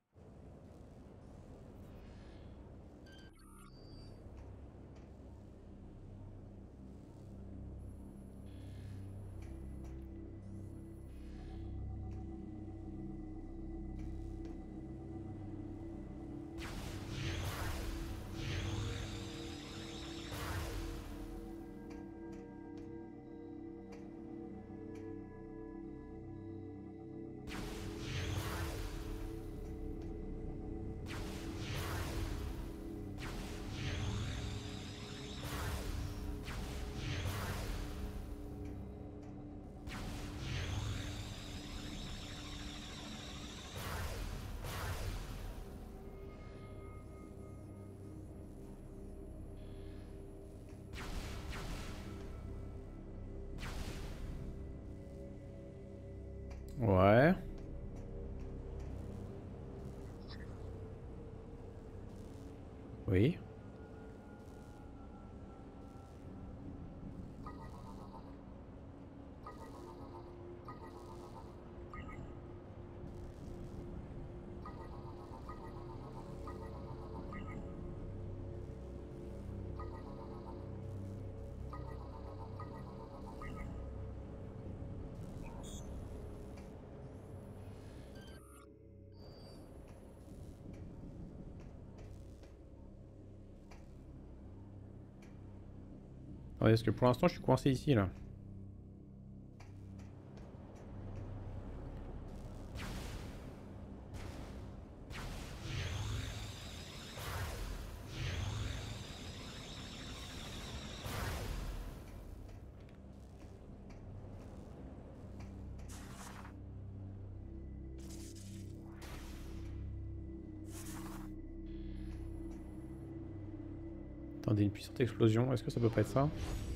Ouais. Oui. Attendez, parce que pour l'instant je suis coincé ici là. Attendez, une puissante explosion, est-ce que ça peut pas être ça?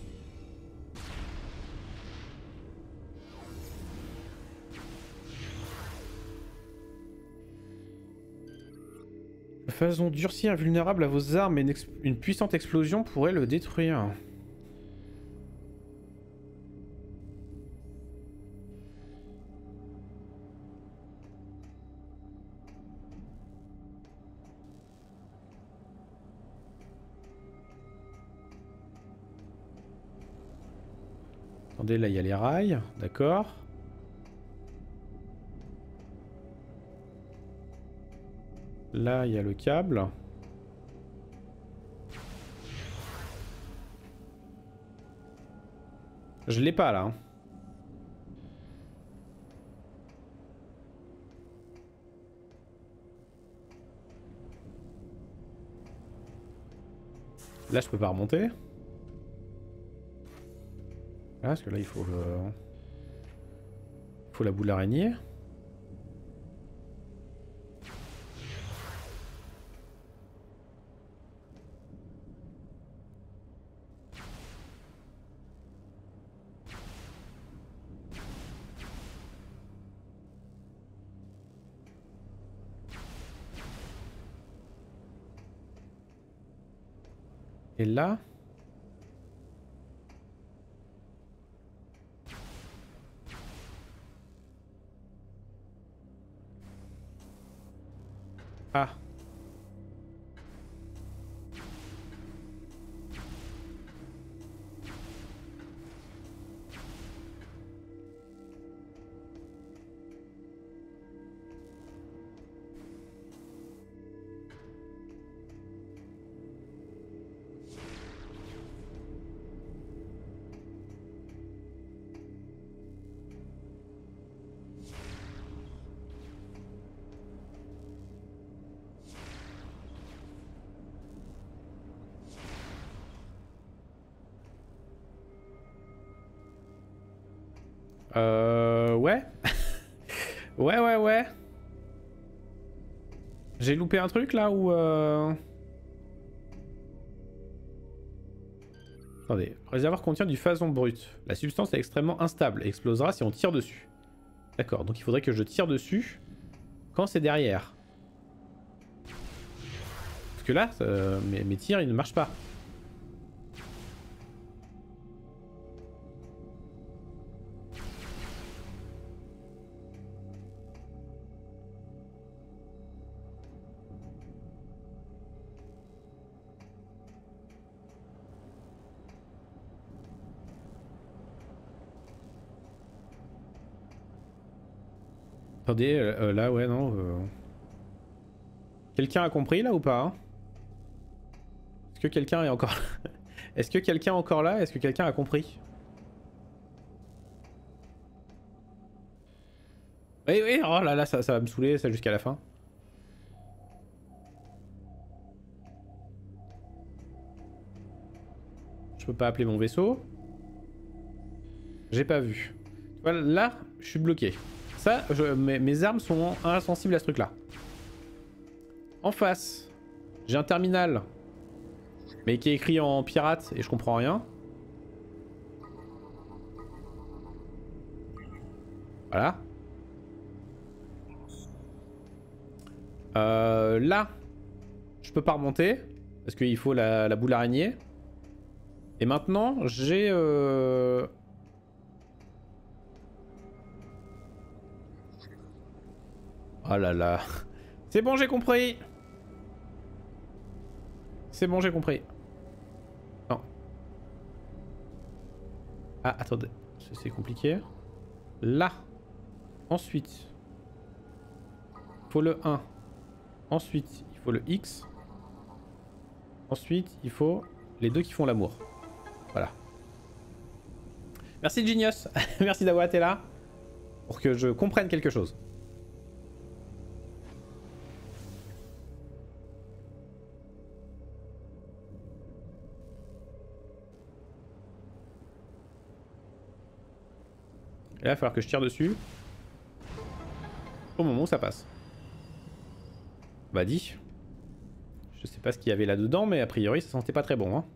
Façon durcie invulnérable à vos armes et une puissante explosion pourrait le détruire. Attendez, là il y a les rails, d'accord. Là il y a le câble. Je l'ai pas là. Hein. Là je peux pas remonter. Ah, parce que là il faut le... Il faut la boule d'araignée. Et là... Ah. Ouais. Ouais. J'ai loupé un truc là ou Attendez. Le réservoir contient du phazon brut. La substance est extrêmement instable et explosera si on tire dessus. D'accord, donc il faudrait que je tire dessus quand c'est derrière. Parce que là, mes tirs, ils ne marchent pas. Attendez, là, ouais, non. Quelqu'un a compris là ou pas hein? Est-ce que quelqu'un est encore... Est-ce que quelqu'un est encore là? Est-ce que quelqu'un a compris? Oui, oui, oh là là, ça va me saouler, ça jusqu'à la fin. Je peux pas appeler mon vaisseau. J'ai pas vu. Voilà, là, je suis bloqué. Ça, mes armes sont insensibles à ce truc-là. En face, j'ai un terminal, mais qui est écrit en pirate et je comprends rien. Voilà. Là, je peux pas remonter parce qu'il faut la boule araignée. Et maintenant, j'ai... Oh là là. C'est bon, j'ai compris. C'est bon, j'ai compris. Non. Ah, attendez. C'est compliqué. Là. Ensuite. Il faut le 1. Ensuite, il faut le X. Ensuite, il faut les deux qui font l'amour. Voilà. Merci Genius. Merci d'avoir été là. Pour que je comprenne quelque chose. Et là, il va falloir que je tire dessus. Au moment où ça passe. Bah dit. Je sais pas ce qu'il y avait là-dedans, mais a priori, ça sentait pas très bon. Hein.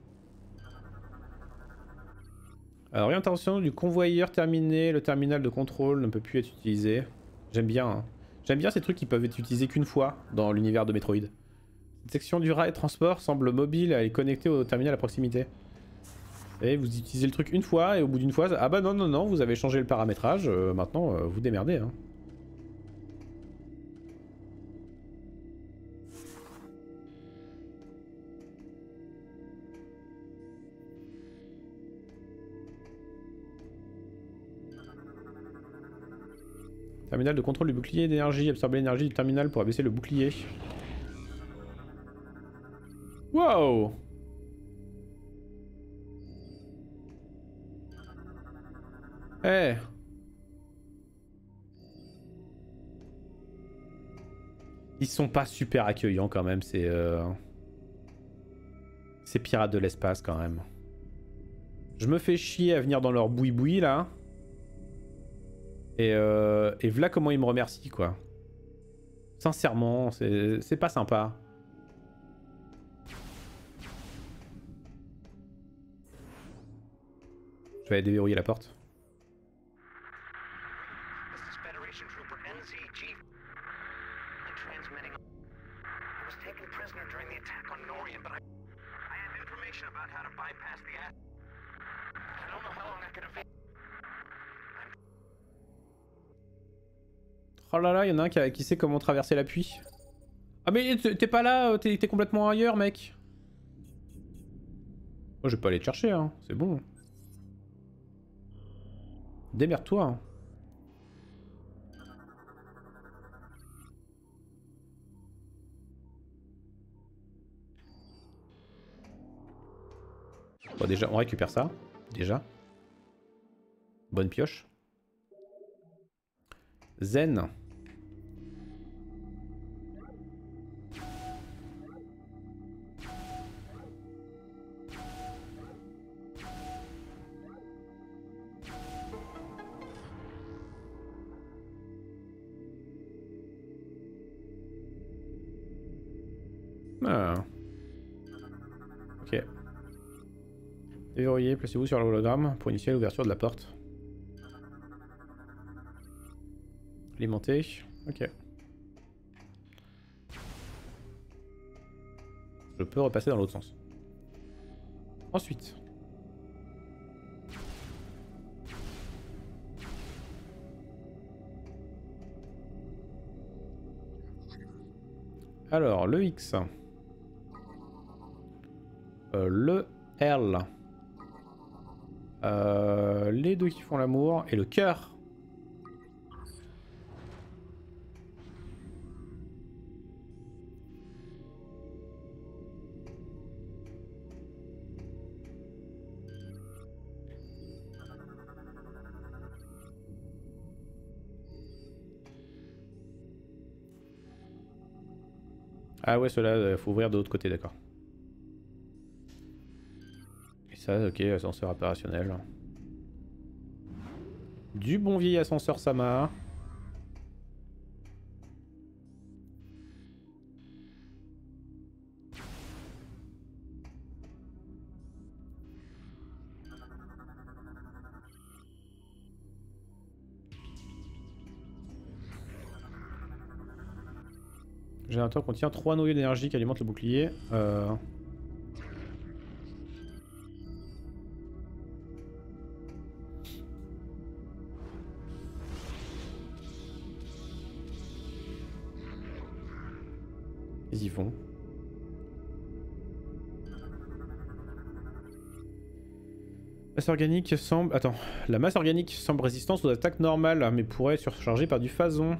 Alors, orientation du convoyeur terminée. Le terminal de contrôle ne peut plus être utilisé. J'aime bien. Hein. J'aime bien ces trucs qui peuvent être utilisés qu'une fois dans l'univers de Metroid. Cette section du rail transport semble mobile et elle est connectée au terminal à proximité. Et vous utilisez le truc une fois et au bout d'une fois... Ah bah non, non, non, vous avez changé le paramétrage. Maintenant, vous démerdez. Hein. Terminal de contrôle du bouclier d'énergie. Absorber l'énergie du terminal pour abaisser le bouclier. Wow! Eh hey. Ils sont pas super accueillants quand même, c'est... Ces pirates de l'espace quand même. Je me fais chier à venir dans leur boui-boui là. Et voilà comment ils me remercient quoi. Sincèrement, c'est pas sympa. Je vais aller déverrouiller la porte. Oh là là, il y en a un qui sait comment traverser la pluie. Ah mais t'es pas là, t'es complètement ailleurs mec. Moi je vais pas aller te chercher hein, c'est bon. Démerde-toi. Hein. Bon déjà on récupère ça, déjà. Bonne pioche. Zen. Ah. Ok. Déverrouillez, placez-vous sur l'hologramme pour initier l'ouverture de la porte. Alimenter. Ok. Je peux repasser dans l'autre sens. Ensuite. Alors, le X. Le L. Les deux qui font l'amour. Et le cœur. Ah ouais, ceux-là, faut ouvrir de l'autre côté, d'accord. Et ça, ok, ascenseur opérationnel. Du bon vieil ascenseur Sama. Le générateur contient 3 noyaux d'énergie qui alimentent le bouclier. Ils y vont. Masse organique semble... Attends. La masse organique semble résistante aux attaques normales, mais pourrait être surchargée par du phason.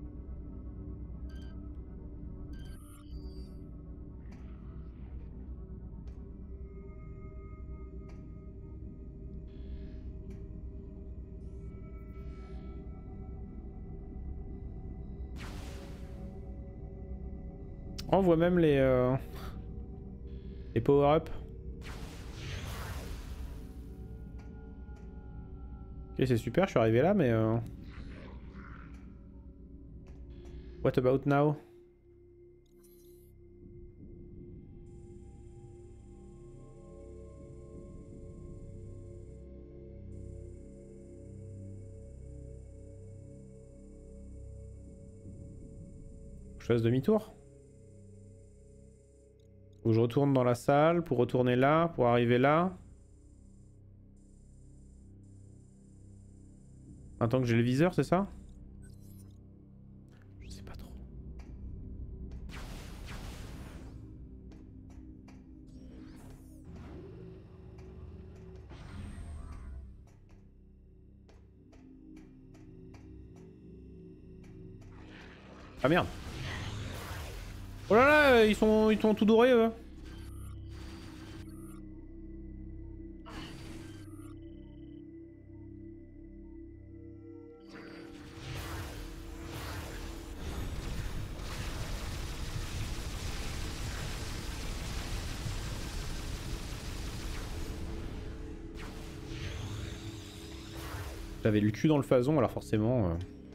On voit même les power-up. Ok, c'est super, je suis arrivé là, mais... What about now? Je fasse demi-tour? Ou je retourne dans la salle pour retourner là, pour arriver là? Maintenant que j'ai le viseur, c'est ça? Je sais pas trop. Ah merde. Oh là là, ils sont tout dorés eux. J'avais le cul dans le phason, alors forcément...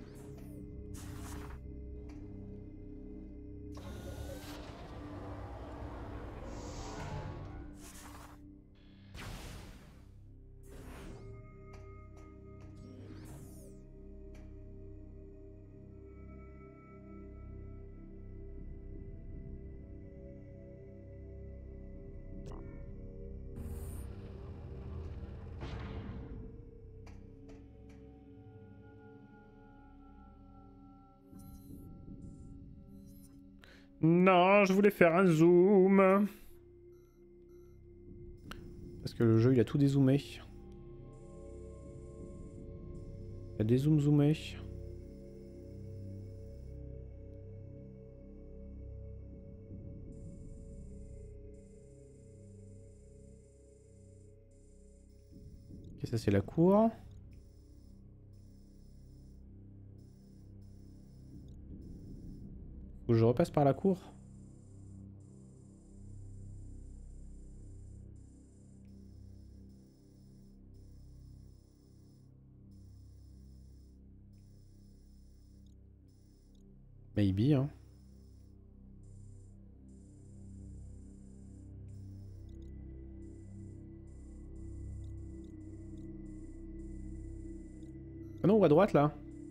Non, je voulais faire un zoom. Parce que le jeu, il a tout dézoomé. Il a dézoomé. Ok, ça c'est la cour. Faut que je repasse par la cour. Maybe, hein. Ah non, ou à droite là.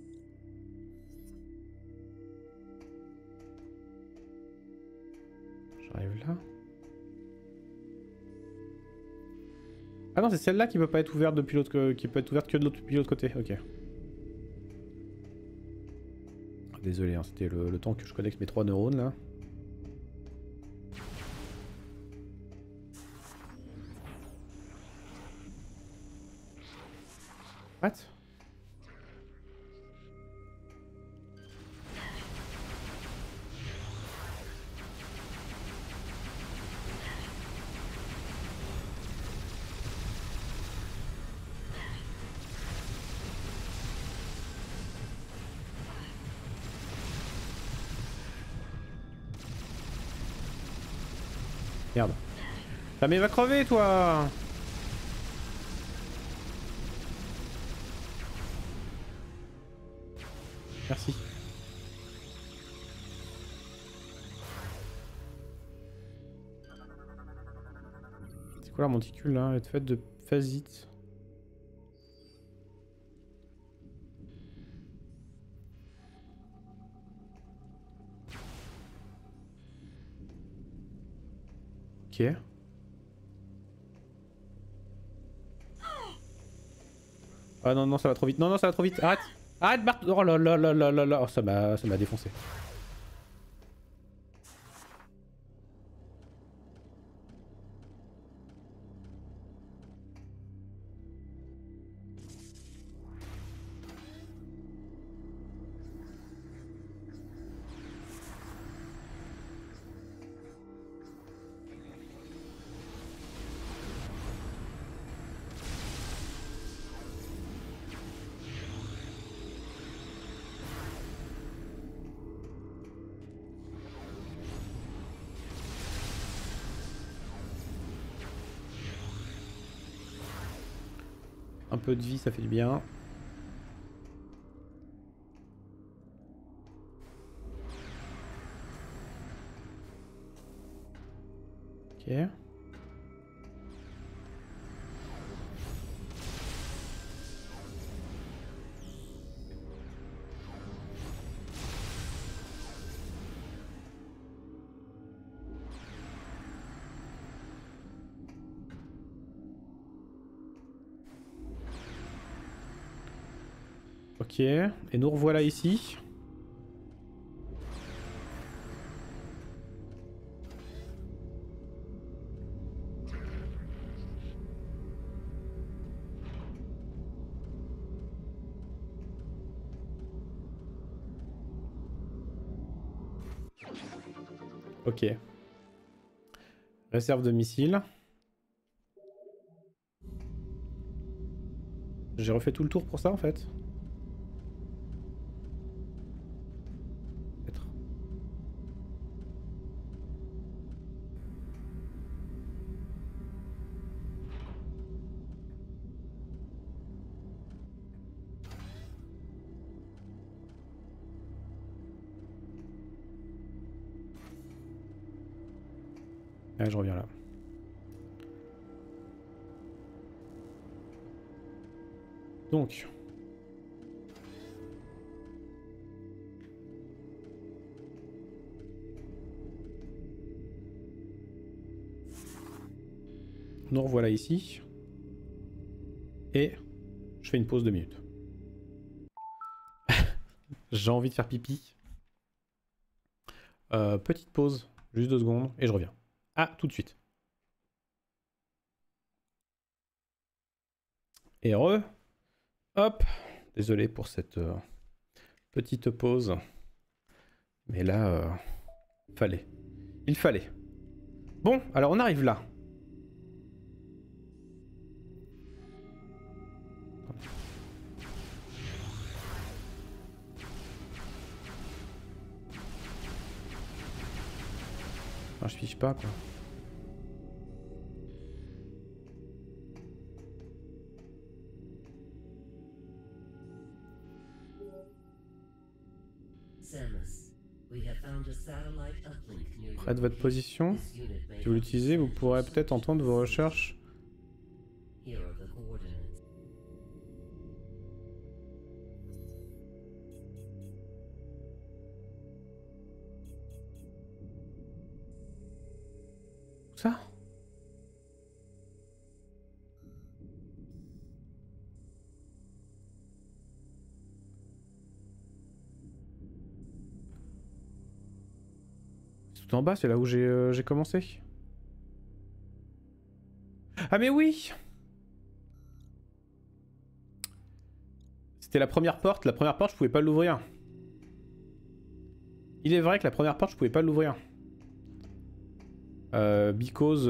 J'arrive là. Ah non, c'est celle-là qui peut pas être ouverte depuis l'autre, qui peut être ouverte que depuis l'autre côté. Ok. Désolé, hein, c'était le temps que je connecte mes 3 neurones là. What? Merde. Ah mais va crever toi! Merci. C'est quoi leur monticule là? Être faite de phasite. Ok. Ah non, non, ça va trop vite. Non, non, ça va trop vite. Arrête! Arrête, Bart! Oh là là là là là là! Oh, ça m'a défoncé. Un peu de vie, ça fait du bien. Ok. Ok. Et nous revoilà ici. Ok. Réserve de missiles. J'ai refait tout le tour pour ça en fait. Peut-être. Ouais, je reviens là. Donc. Nous revoilà ici. Et je fais une pause de 2 minutes. J'ai envie de faire pipi. Petite pause, juste 2 secondes, et je reviens. Ah, tout de suite. Et hop. Désolé pour cette petite pause. Mais là, fallait. Il fallait. Bon, alors on arrive là. Ah, je fiche pas quoi. Près de votre position, si vous l'utilisez, vous pourrez peut-être entendre vos recherches. Tout en bas, c'est là où j'ai commencé. Ah mais oui! C'était la première porte je pouvais pas l'ouvrir. Il est vrai que la première porte je pouvais pas l'ouvrir. Because...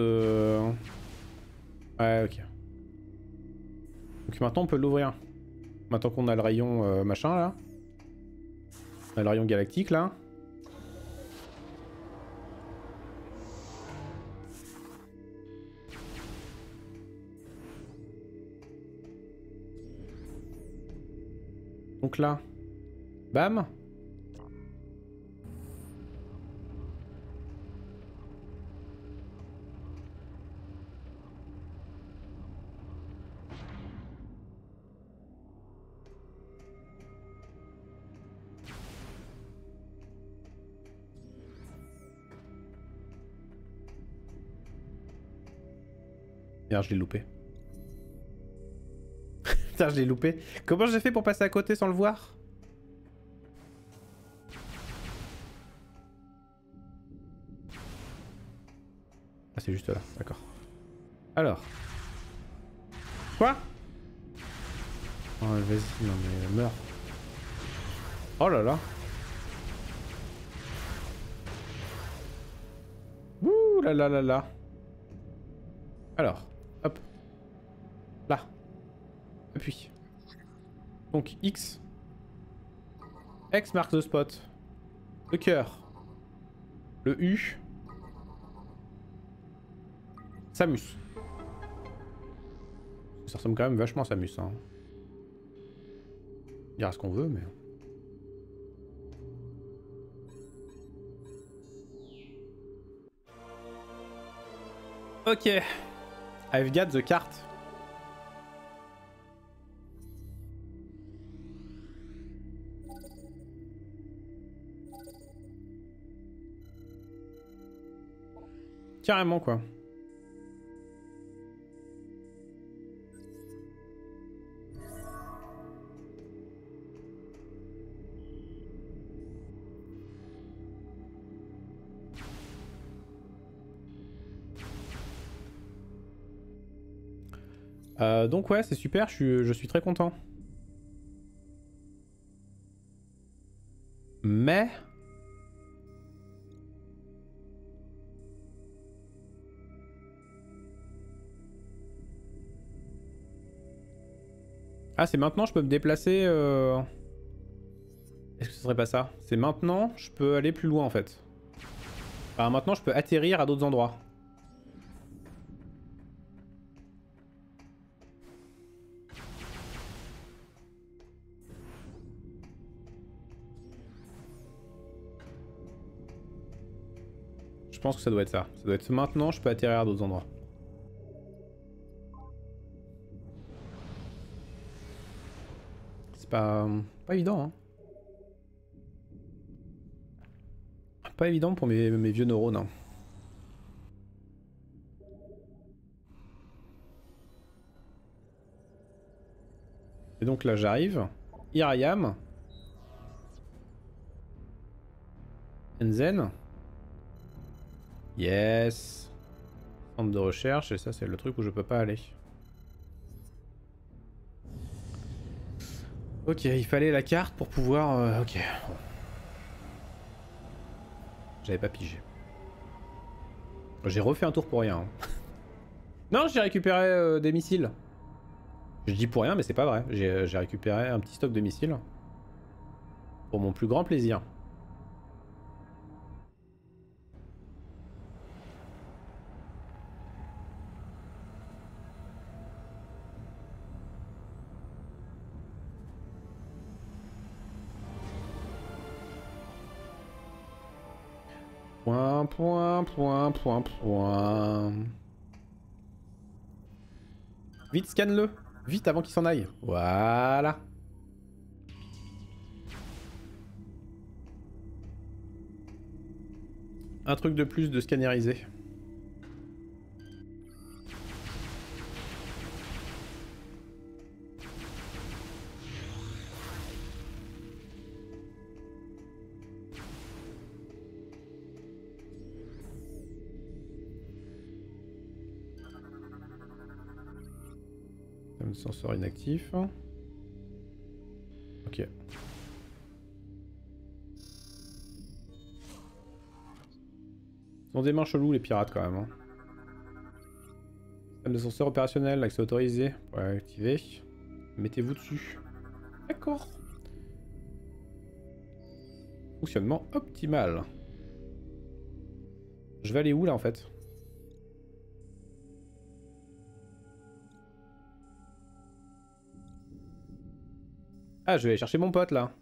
Ouais, ok. Donc maintenant on peut l'ouvrir. Maintenant qu'on a le rayon machin là. On a le rayon galactique là. Donc là, bam. Merde, je l'ai loupé. Putain, je l'ai loupé. Comment j'ai fait pour passer à côté sans le voir? Ah, c'est juste là, d'accord. Alors. Quoi? Oh, vas-y, non mais meurs. Oh là là. Ouh là là là là. Alors, hop. Là. Appuie. Donc X. X marque the spot. Le cœur. Le U. Samus. Ça ressemble quand même vachement à Samus. Hein. On dira ce qu'on veut, mais... Ok. I've got the carte. Carrément quoi. Donc ouais, c'est super, je suis très content. Mais... Ah, c'est maintenant je peux me déplacer... Est-ce que ce serait pas ça? C'est maintenant je peux aller plus loin en fait. Enfin, maintenant je peux atterrir à d'autres endroits. Je pense que ça doit être ça. Ça doit être maintenant je peux atterrir à d'autres endroits. C'est pas évident hein. Pas évident pour mes vieux neurones. Hein. Et donc là j'arrive. Here I am. Enzen. Yes. Centre de recherche, et ça c'est le truc où je peux pas aller. Ok, il fallait la carte pour pouvoir... ok. J'avais pas pigé. J'ai refait un tour pour rien. Hein. Non, j'ai récupéré des missiles. Je dis pour rien, mais c'est pas vrai. J'ai récupéré un petit stock de missiles. Pour mon plus grand plaisir. Point, point, point, point, point. Vite, scanne-le. Vite avant qu'il s'en aille. Voilà. Un truc de plus de scanneriser. Un sensor inactif. Ok. Ils ont des mains cheloues les pirates quand même. Hein. Système d'ascenseur opérationnel, l'accès autorisé. Pour activer. Mettez-vous dessus. D'accord. Fonctionnement optimal. Je vais aller où là en fait? Ah, je vais aller chercher mon pote là.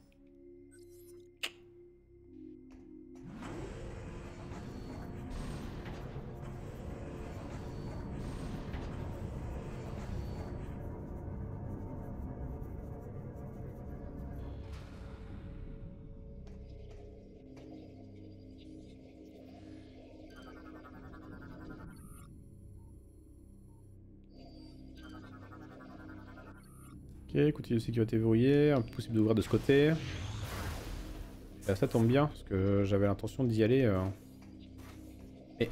Ok, outil de sécurité verrouillé, impossible d'ouvrir de ce côté. Et ça tombe bien, parce que j'avais l'intention d'y aller. Et...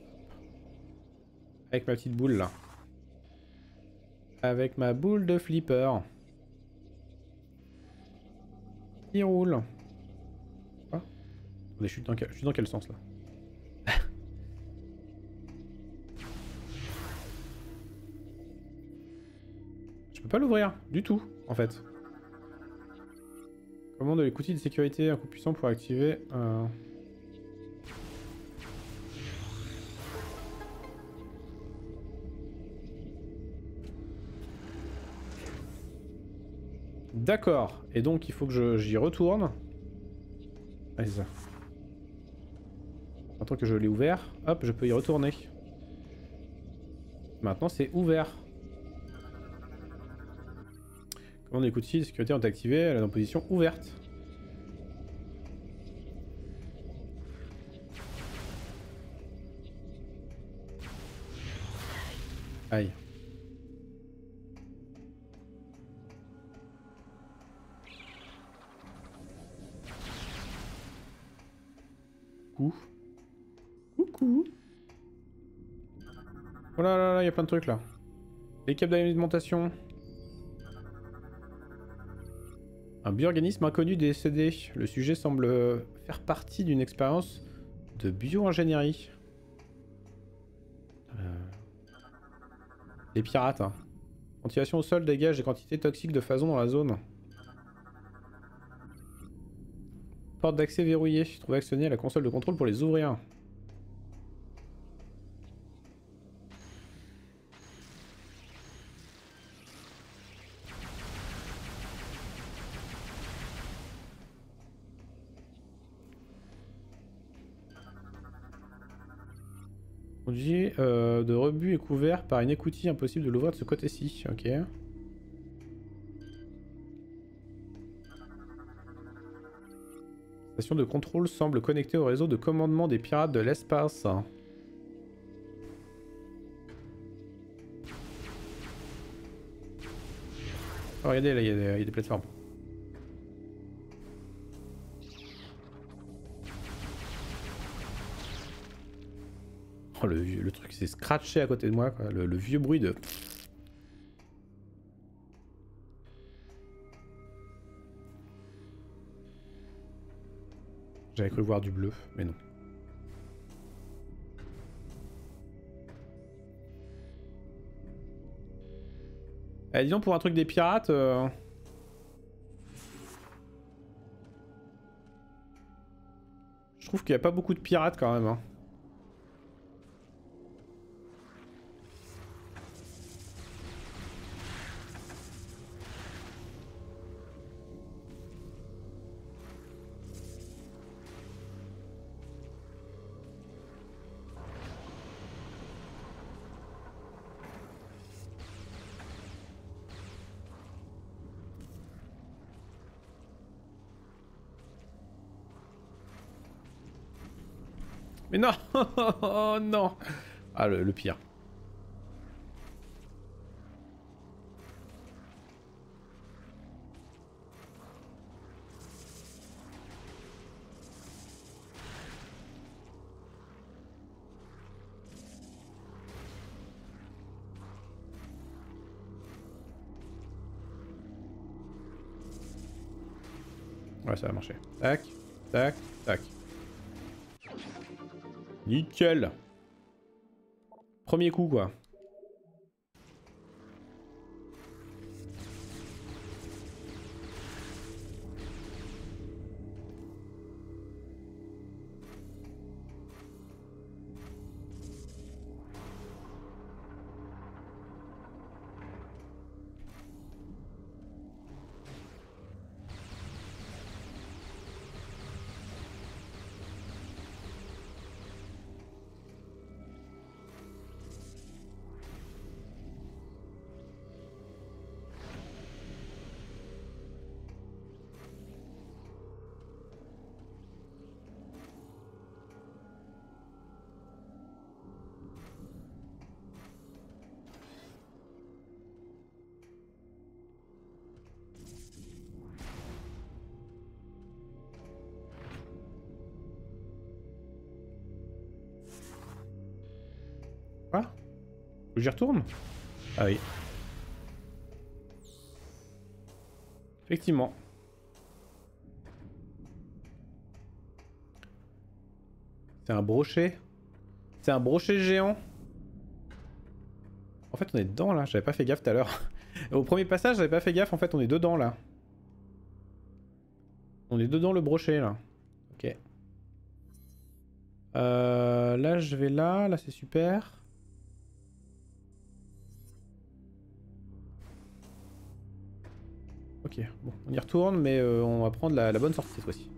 avec ma petite boule là. Avec ma boule de flipper. Il roule. Quoi? Attendez, je suis dans quel sens là? Je peux pas l'ouvrir, du tout, en fait. Commande de l'outil de sécurité, un coup puissant pour activer. D'accord, et donc il faut que j'y retourne. Ah, c'est ça. Maintenant que je l'ai ouvert, hop, je peux y retourner. Maintenant c'est ouvert. Commande des outils de sécurité ont été activés, elle est en position ouverte. Aïe. Coucou. Coucou. Oh là là là, il y a plein de trucs là. Les câbles d'alimentation. Un bioorganisme inconnu décédé. Le sujet semble faire partie d'une expérience de bio-ingénierie. Les pirates. Hein. Ventilation au sol dégage des quantités toxiques de phasons dans la zone. Porte d'accès verrouillée. Trouvez actionner à la console de contrôle pour les ouvrir. Conduit de rebut est couvert par une écoutille, impossible de l'ouvrir de ce côté-ci. Ok. Station de contrôle semble connectée au réseau de commandement des pirates de l'espace. Oh, regardez, là, il y a des plateformes. Oh, le truc s'est scratché à côté de moi, quoi. Le vieux bruit de... J'avais cru voir du bleu, mais non. Eh, disons pour un truc des pirates... Je trouve qu'il n'y a pas beaucoup de pirates quand même. Hein. Mais non. Oh non. Ah, le pire. Ouais, ça va marcher. Tac, tac, tac. Nickel. Premier coup, quoi. Quoi? Faut que j'y retourne? Ah oui. Effectivement. C'est un brochet. C'est un brochet géant. En fait on est dedans là, j'avais pas fait gaffe tout à l'heure. Au premier passage j'avais pas fait gaffe, en fait on est dedans là. On est dedans le brochet là. Ok. Là je vais là, là c'est super. Ok, bon, on y retourne, mais on va prendre la bonne sortie cette fois-ci.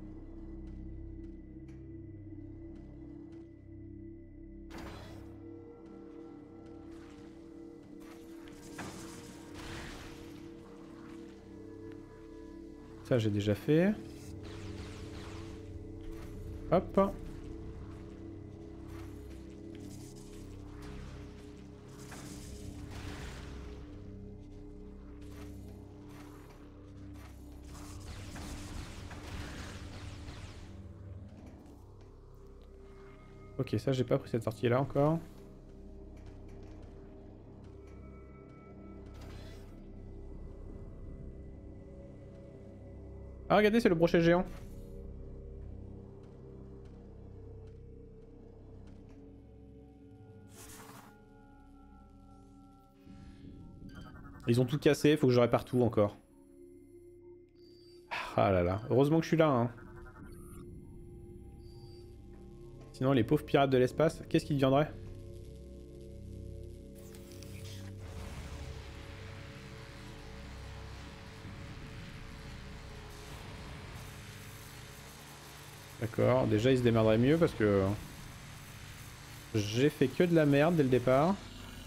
Ça j'ai déjà fait. Hop. Ok, ça j'ai pas pris cette sortie là encore. Ah regardez, c'est le brochet géant. Ils ont tout cassé, faut que je répare tout encore. Ah là là, heureusement que je suis là hein. Sinon les pauvres pirates de l'espace, qu'est-ce qui deviendrait? D'accord, déjà ils se démerderaient mieux parce que j'ai fait que de la merde dès le départ.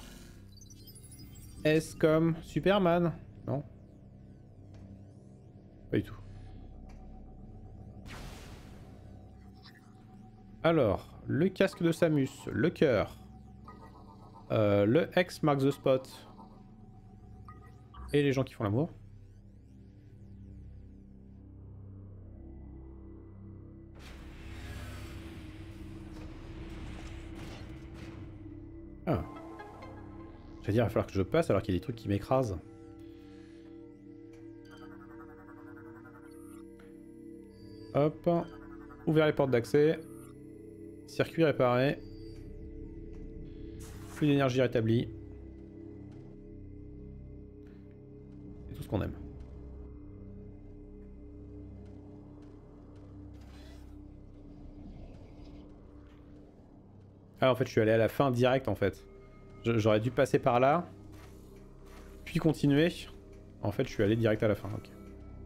Est-ce comme Superman? Non. Pas du tout. Alors, le casque de Samus, le cœur, le X mark the spot et les gens qui font l'amour. Ah. J'allais dire, il va falloir que je passe alors qu'il y a des trucs qui m'écrasent. Hop. Ouvert les portes d'accès. Circuit réparé. Flux d'énergie rétabli. C'est tout ce qu'on aime. Ah en fait je suis allé à la fin direct en fait. J'aurais dû passer par là. Puis continuer. En fait je suis allé direct à la fin. Ok.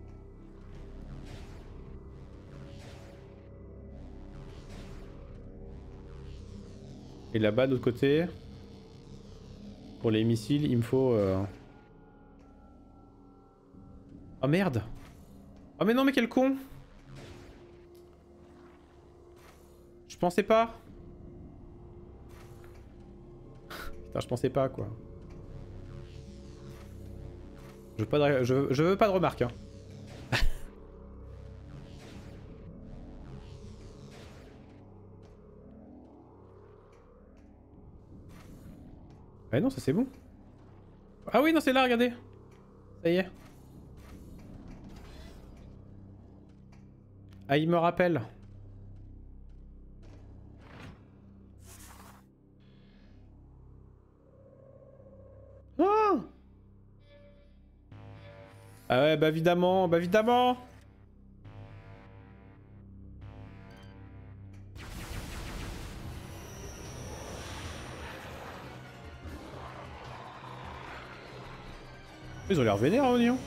Et là-bas de l'autre côté, pour les missiles, il me faut... Oh merde! Oh mais non mais quel con! Je pensais pas! Putain je pensais pas quoi. Je veux pas de remarques hein. Ah non ça c'est bon. Ah oui non c'est là regardez. Ça y est. Ah, il me rappelle. Ah, ah ouais, bah évidemment, bah évidemment. Ils ont l'air vénères, hein, Oignon.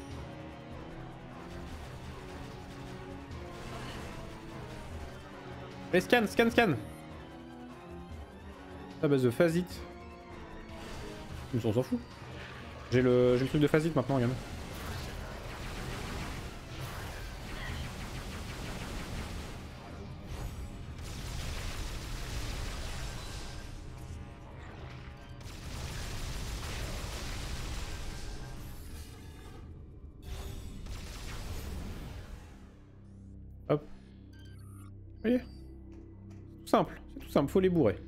Allez, scan, scan, scan. Ah, base de phasite. On s'en fout. J'ai le truc de phasite maintenant, regarde. Hop. Vous voyez? Tout simple, c'est tout simple, faut les bourrer.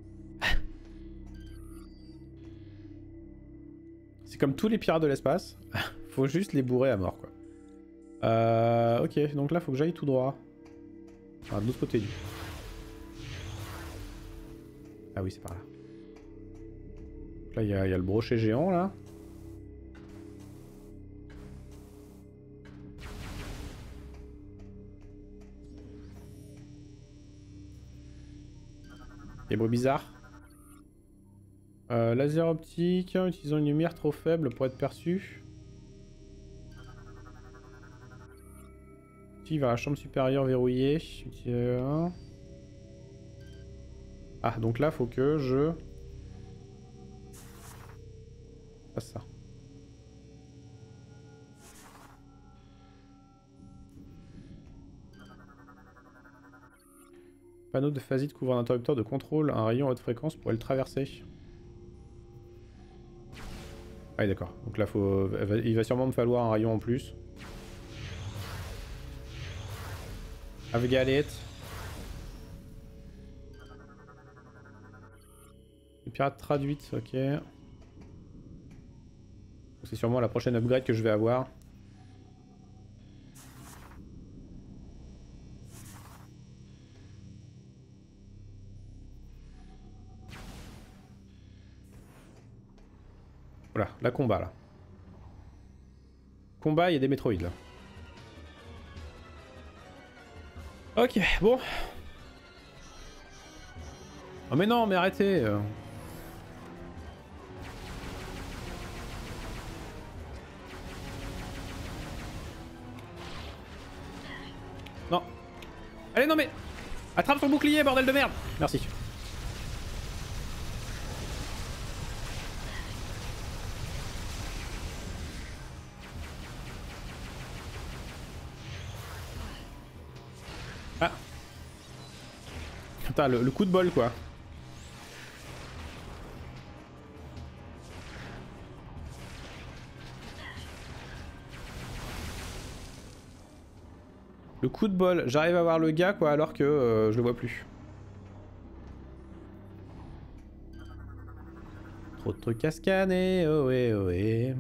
C'est comme tous les pirates de l'espace, faut juste les bourrer à mort quoi. Ok, donc là faut que j'aille tout droit. Ah, de l'autre côté du. Ah oui, c'est par là. Là il y a le brochet géant là. Des bruits bizarres. Laser optique, utilisant une lumière trop faible pour être perçue. Vers la chambre supérieure verrouillée. Ah, donc là, faut que je fasse ça. Panneau de phasite couvre un interrupteur de contrôle. Un rayon à haute fréquence pourrait le traverser. Ah, d'accord. Donc là, il va sûrement me falloir un rayon en plus. I've got it. Les pirates traduites, ok. C'est sûrement la prochaine upgrade que je vais avoir. Voilà, la combat là. Combat, il y a des métroïdes là. Ok, bon. Oh mais non, mais arrêtez. Non. Allez, non mais... Attrape son bouclier, bordel de merde. Merci. Ah. Putain, le coup de bol quoi. Le coup de bol, j'arrive à voir le gars quoi alors que je le vois plus. Trop de trucs à scanner, oh ouais, oh ouais.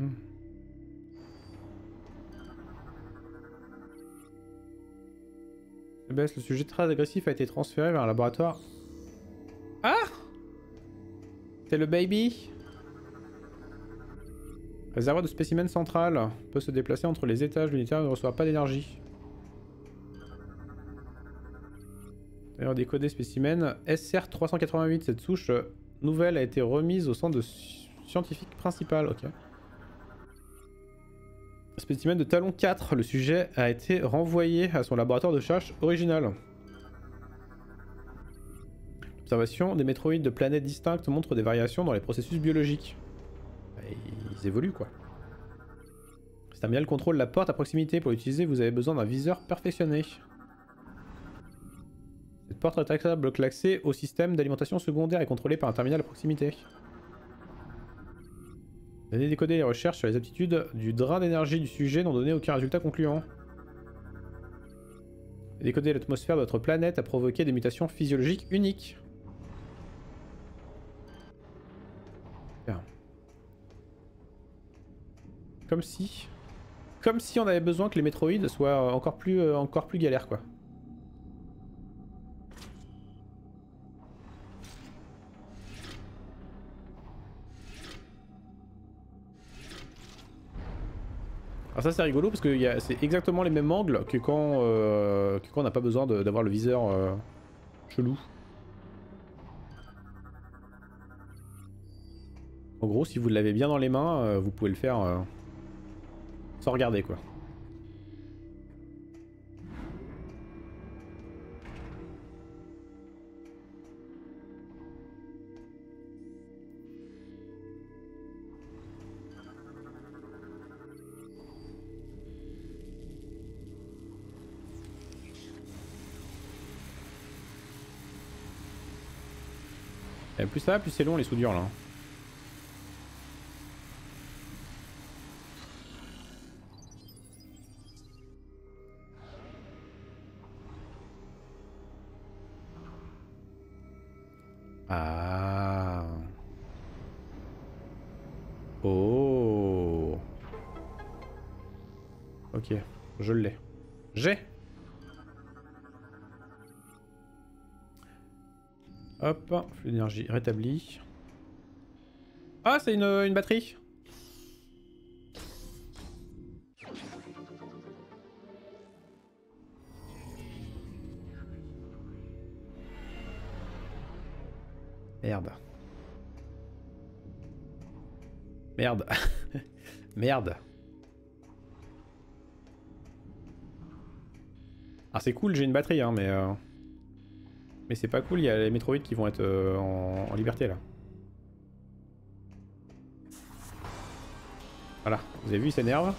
Le sujet très agressif a été transféré vers un laboratoire. Ah! C'est le baby? Réservoir de spécimens central. Peut se déplacer entre les étages. L'unité ne reçoit pas d'énergie. D'ailleurs, décoder spécimen. SR388. Cette souche nouvelle a été remise au centre de scientifique principal. Ok. Spécimen de talon 4. Le sujet a été renvoyé à son laboratoire de recherche original. L'observation des métroïdes de planètes distinctes montre des variations dans les processus biologiques. Ils évoluent quoi. Si terminal contrôle la porte à proximité. Pour l'utiliser, vous avez besoin d'un viseur perfectionné. Cette porte rétractable bloque l'accès au système d'alimentation secondaire et contrôlée par un terminal à proximité. Vous allez décoder les recherches sur les aptitudes du drain d'énergie du sujet n'ont donné aucun résultat concluant. Décoder l'atmosphère de votre planète a provoqué des mutations physiologiques uniques. Bien. Comme si Comme si on avait besoin que les métroïdes soient encore plus galères quoi. Alors ça c'est rigolo parce que c'est exactement les mêmes angles que quand on n'a pas besoin d'avoir le viseur chelou. En gros si vous l'avez bien dans les mains, vous pouvez le faire sans regarder quoi. Et plus ça va, plus c'est long les soudures là. Ah. Oh. Ok, je l'ai. J'ai. Hop, flux d'énergie rétabli. Ah, c'est une batterie. Merde. Merde. Merde. Ah c'est cool, j'ai une batterie hein, mais c'est pas cool, il y a les métroïdes qui vont être en liberté là. Voilà, vous avez vu, il s'énerve.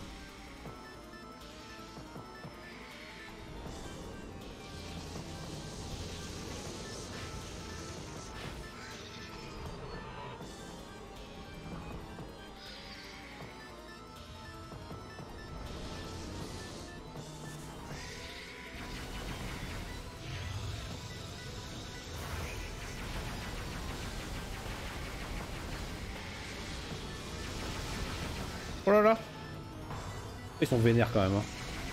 Oh là là. Ils sont vénères quand même. Hein.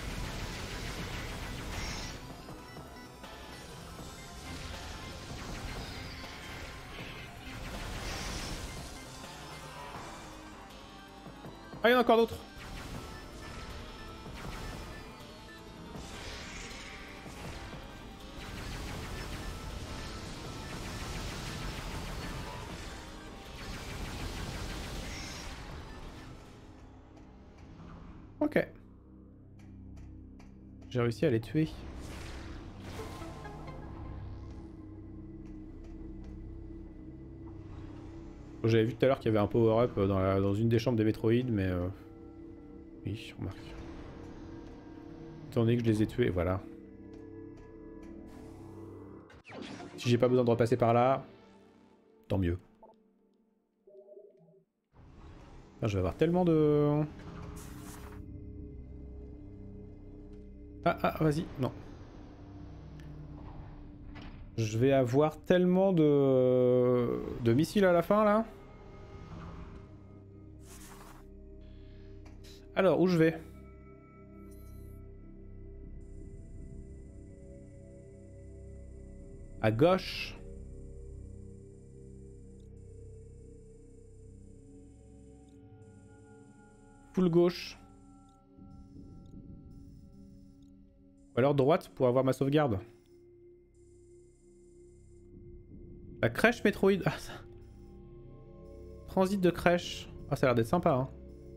Ah, il y en a encore d'autres. Ok. J'ai réussi à les tuer. J'avais vu tout à l'heure qu'il y avait un power-up dans une des chambres des métroïdes, mais... Oui, remarque. Étant donné que je les ai tués, voilà. Si j'ai pas besoin de repasser par là, tant mieux. Ah, je vais avoir tellement de... Ah, vas-y, non. Je vais avoir tellement de missiles à la fin, là. Alors, où je vais? À gauche. Full gauche. Ou alors droite pour avoir ma sauvegarde. La crèche métroïde. Ah, ça... Transit de crèche. Ah, ça a l'air d'être sympa, hein.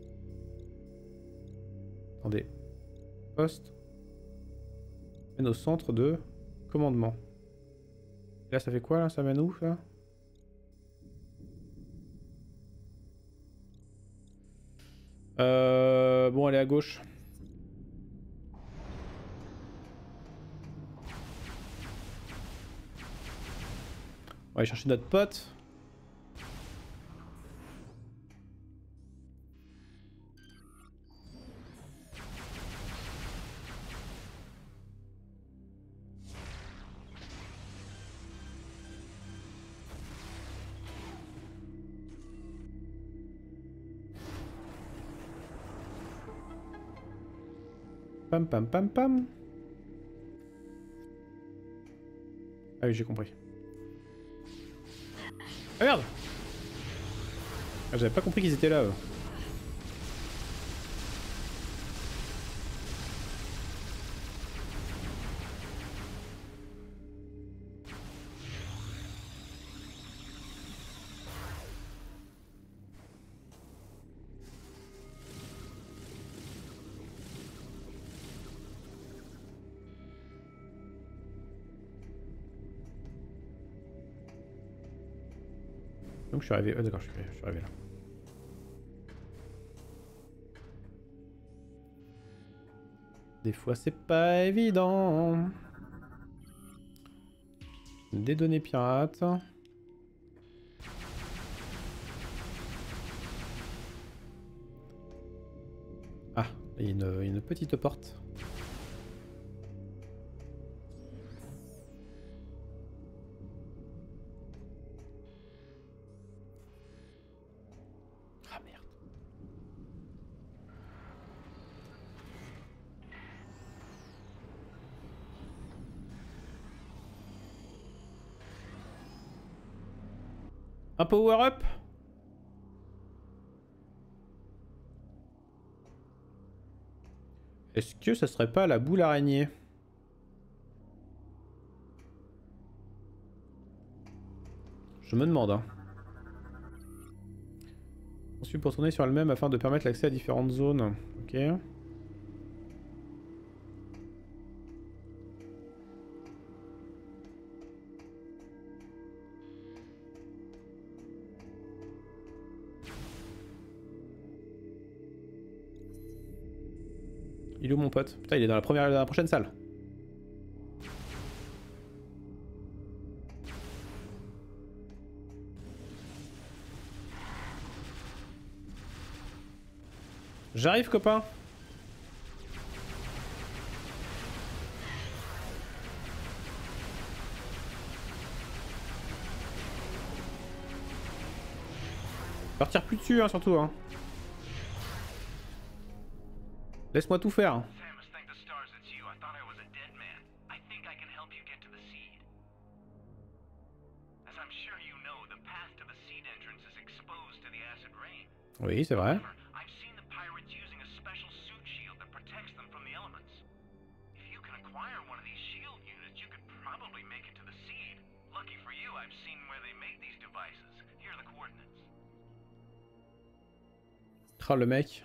Attendez. Poste. Mène au centre de commandement. Là, ça fait quoi, là? Ça mène où, ça? Bon, elle est à gauche. On va aller chercher notre pote. Pam pam pam pam. Ah oui, j'ai compris. Ah merde! Ah, j'avais pas compris qu'ils étaient là. Donc je suis arrivé. Oh, d'accord, je suis arrivé là. Des fois c'est pas évident. Des données pirates. Ah, il y a une petite porte. Ah merde. Un power-up? Est-ce que ça serait pas la boule araignée? Je me demande. Hein. Ensuite pour tourner sur elle-même afin de permettre l'accès à différentes zones. Ok. Il est où mon pote? Putain, il est dans la prochaine salle. J'arrive, copain. Partir plus dessus, hein, surtout. Hein. Laisse-moi tout faire. Oui, c'est vrai. Ah, le mec.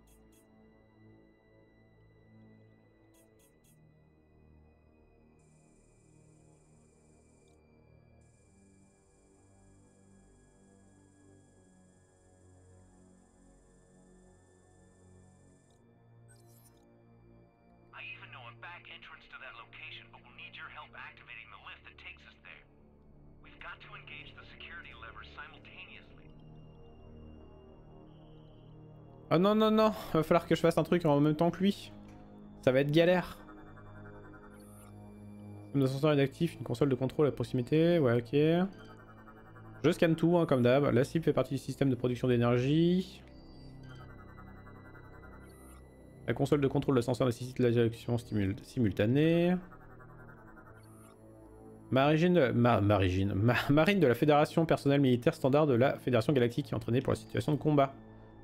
Oh non, non, non. Va falloir que je fasse un truc en même temps que lui. Ça va être galère. Un ascenseur inactif, une console de contrôle à proximité. Ouais, ok. Je scanne tout, hein, comme d'hab. La cible fait partie du système de production d'énergie. La console de contrôle de l'ascenseur nécessite la direction simultanée. Marine de la Fédération personnel militaire standard de la Fédération Galactique entraînée pour la situation de combat.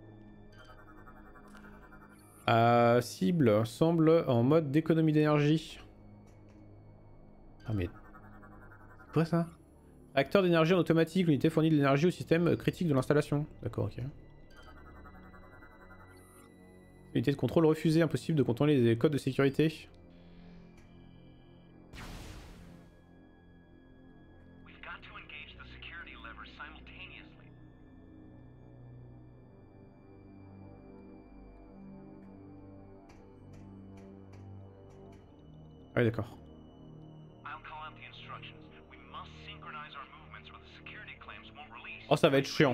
Cible semble en mode d'économie d'énergie. Ah mais... Quoi ça? Acteur d'énergie en automatique, l'unité fournit de l'énergie au système critique de l'installation. D'accord, ok. Unité de contrôle refusée, impossible de contrôler les codes de sécurité. Ah oui, d'accord. Oh, ça va être chiant.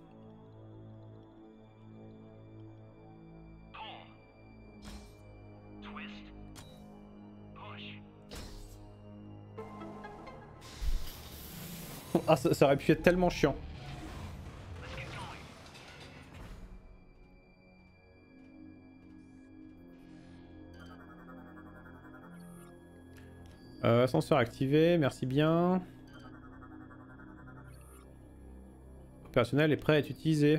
Ah, ça aurait pu être tellement chiant. Ascenseur activé, merci bien. Opérationnel est prêt à être utilisé.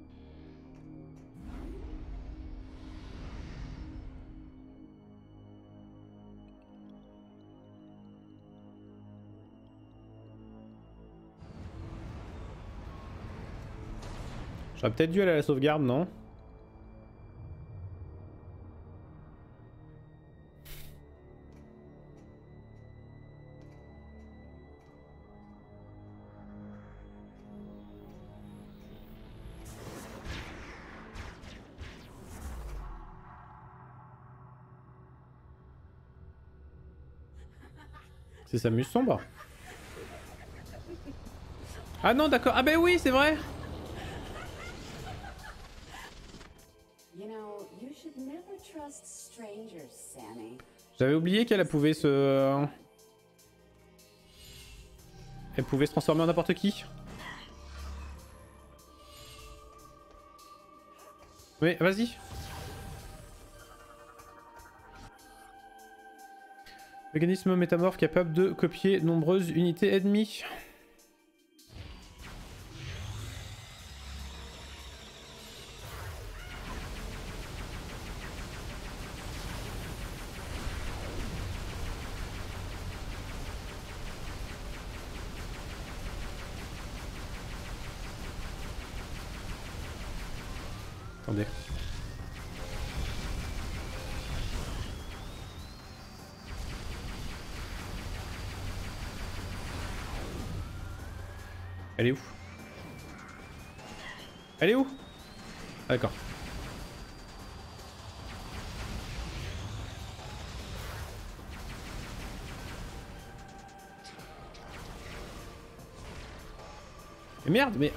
J'aurais peut-être dû aller à la sauvegarde, non? C'est Samus sombre. Ah non, d'accord. Ah ben oui, c'est vrai. J'avais oublié qu'elle pouvait se... Elle pouvait se transformer en n'importe qui. Mais vas-y. Mécanisme métamorphe capable de copier nombreuses unités ennemies. Attendez. Elle est où? Elle est où? Ah, d'accord. Mais merde, mais...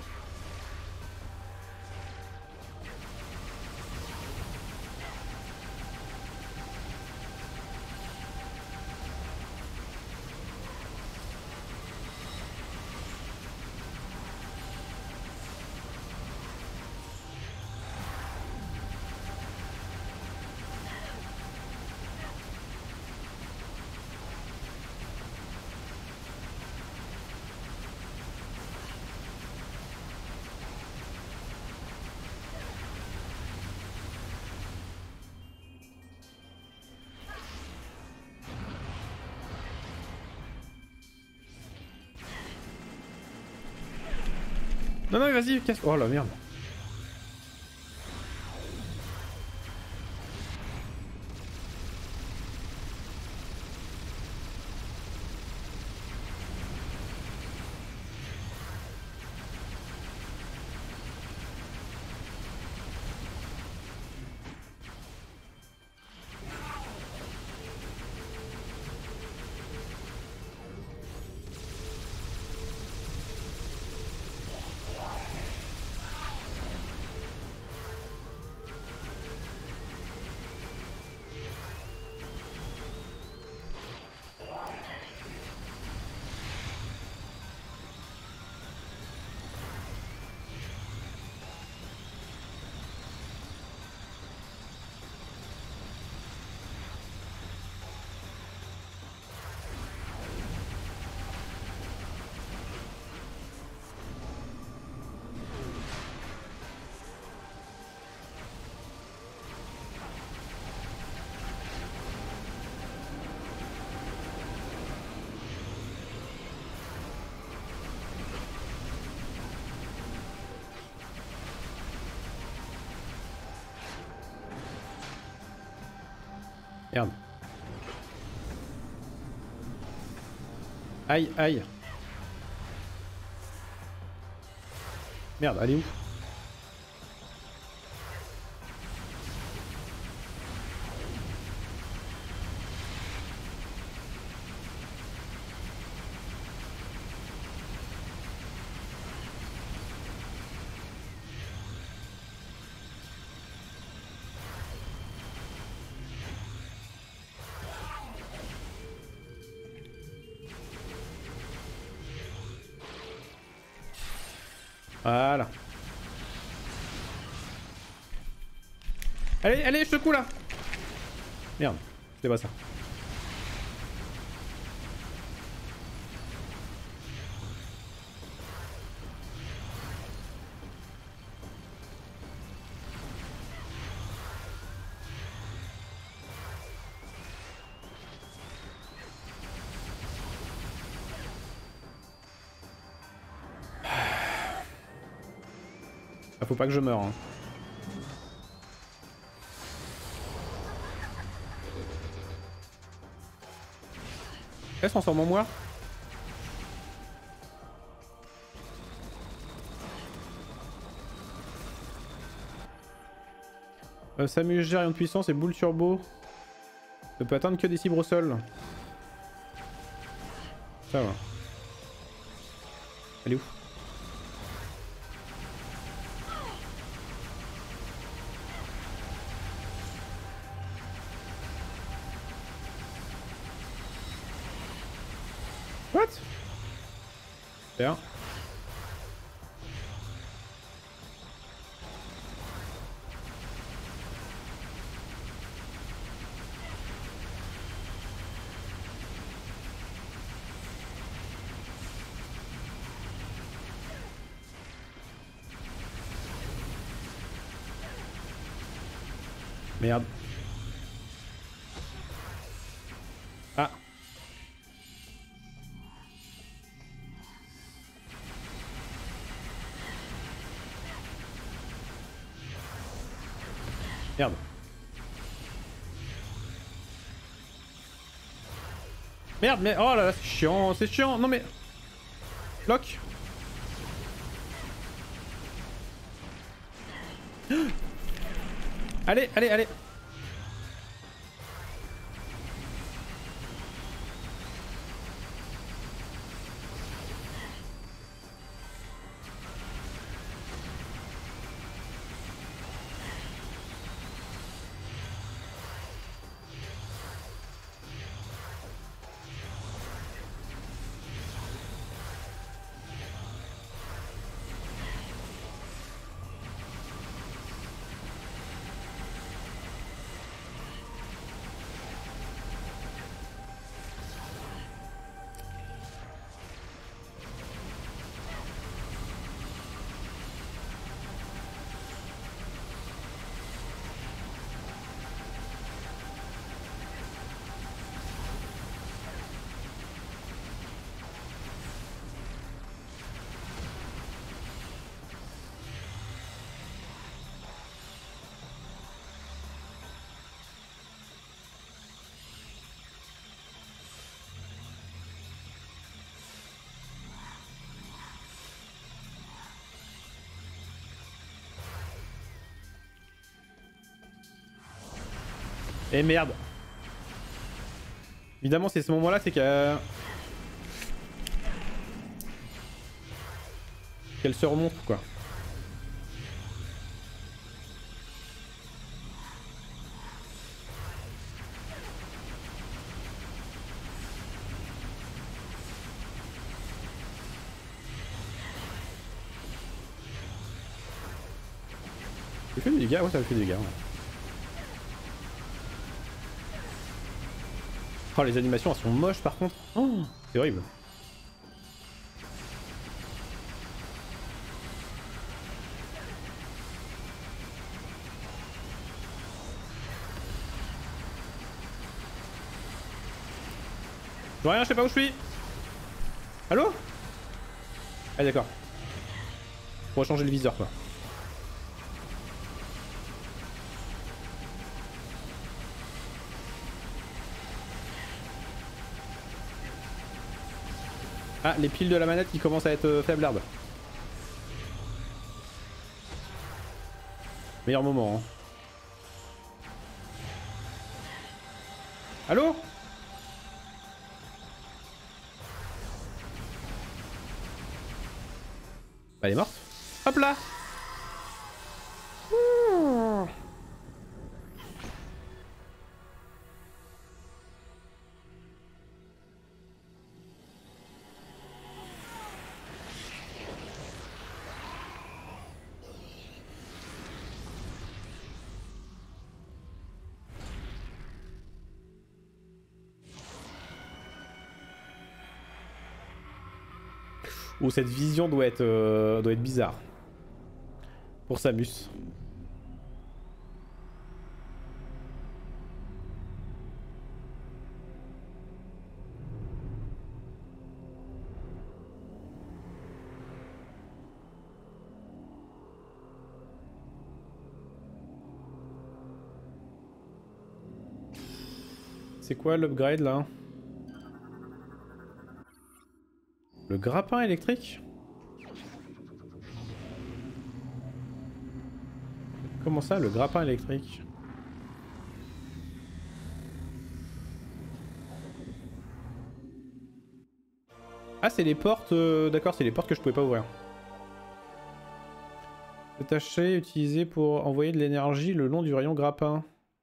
Non, non, mais vas-y, casse... Oh la merde. Merde. Aïe, aïe. Merde, elle est où? Voilà. Allez, allez, je te couds là. Merde, c'était pas ça. Ah, faut pas que je meure. Hein. Elle s'en sort mon moi. Samus gère rien de puissance et boule turbo. Ne peut atteindre que des cibres au sol. Ça va. Elle est où? What? Super. Merde. Ah. Merde. Merde, mais oh là là, c'est chiant, non mais... Lock. Allez, allez, allez. Et merde. Évidemment, c'est ce moment-là, c'est qu'elle se remonte, quoi. Ça fait des dégâts, ouais, ça fait des dégâts. Ouais. Oh, les animations, elles sont moches par contre. Oh, c'est horrible. Je vois rien, je sais pas où je suis. Allô? Ah d'accord. Pour changer le viseur quoi. Ah, les piles de la manette qui commencent à être faiblardes. Meilleur moment. Hein. Allô? Bah, elle est morte. Hop là! Oh, cette vision doit être bizarre. Pour Samus. C'est quoi l'upgrade là? Le grappin électrique? Comment ça, le grappin électrique? Ah, c'est les portes... D'accord, c'est les portes que je pouvais pas ouvrir. Détacher, utiliser pour envoyer de l'énergie le long du rayon grappin.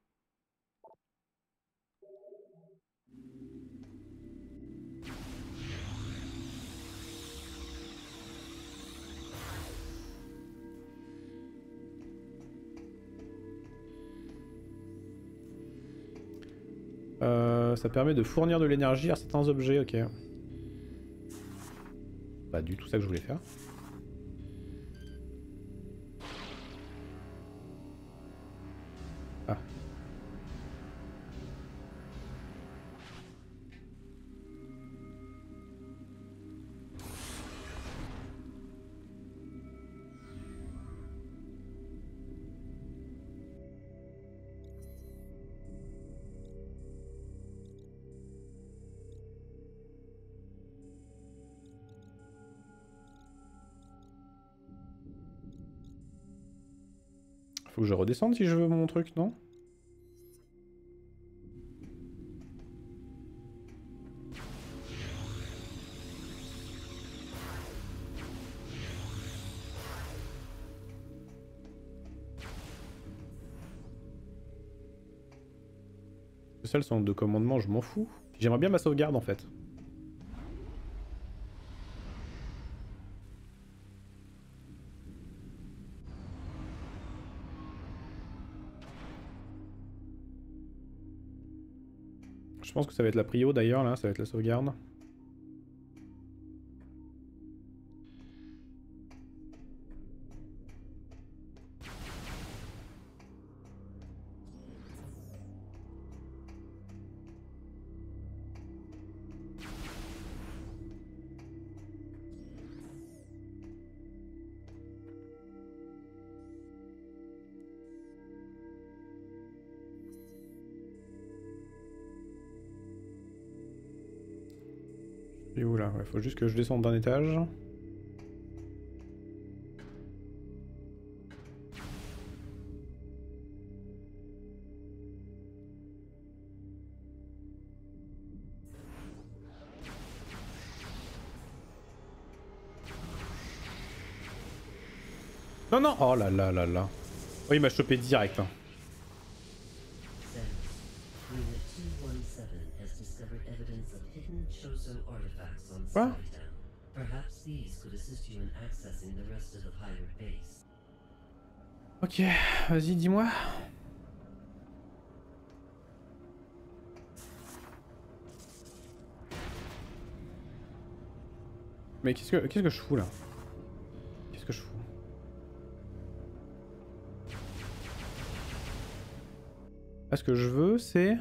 Ça permet de fournir de l'énergie à certains objets, ok. Pas du tout ça que je voulais faire. Ah. Faut que je redescende si je veux mon truc, non? Ça, le centre de commandement, je m'en fous. J'aimerais bien ma sauvegarde en fait. Je pense que ça va être la prio d'ailleurs, là, ça va être la sauvegarde. Et où là? Ouais, faut juste que je descende d'un étage. Non, non! Oh là là là là. Oh, il m'a chopé direct. Hein. Quoi? Ok, vas-y, dis-moi. Mais qu'est-ce que je fous là? Qu'est-ce que je fous? Là, ce que je veux, c'est...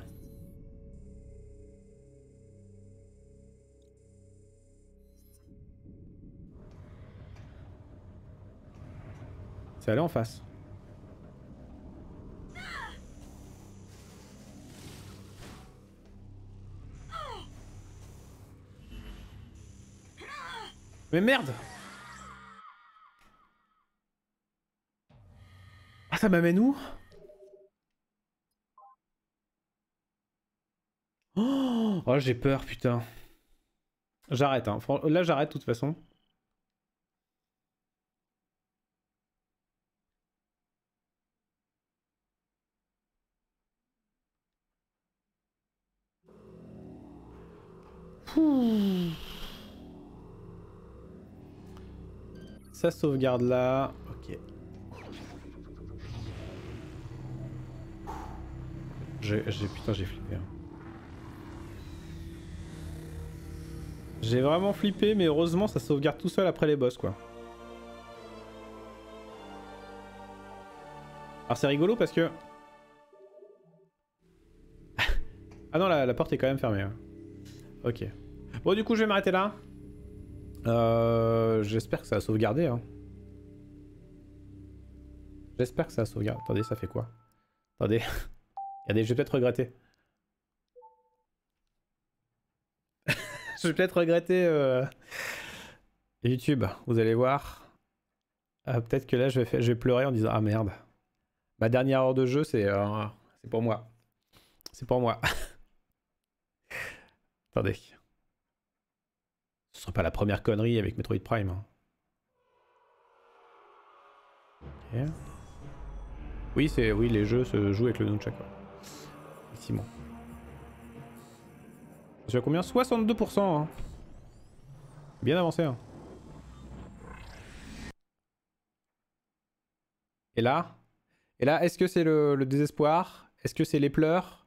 C'est aller en face. Mais merde! Ah, ça m'amène où? Oh, j'ai peur, putain. J'arrête, hein. Là, j'arrête de toute façon. Ça sauvegarde là. Ok. Putain, j'ai flippé. Hein. J'ai vraiment flippé, mais heureusement, ça sauvegarde tout seul après les boss, quoi. Alors, c'est rigolo parce que... ah non, la porte est quand même fermée. Hein. Ok. Bon, du coup, je vais m'arrêter là. J'espère que ça a sauvegardé. Hein. J'espère que ça a sauvegardé. Attendez, ça fait quoi? Attendez. Regardez, je vais peut-être regretter. Je vais peut-être regretter YouTube, vous allez voir. Peut-être que là, je vais pleurer en disant ah merde. Ma dernière heure de jeu, c'est pour moi. C'est pour moi. Attendez. Ce serait pas la première connerie avec Metroid Prime. Hein. Okay. Oui, les jeux se jouent avec le nunchak. Effectivement. Je suis à combien? 62%. Hein. Bien avancé. Hein. Et là, est-ce que c'est le désespoir? Est-ce que c'est les pleurs?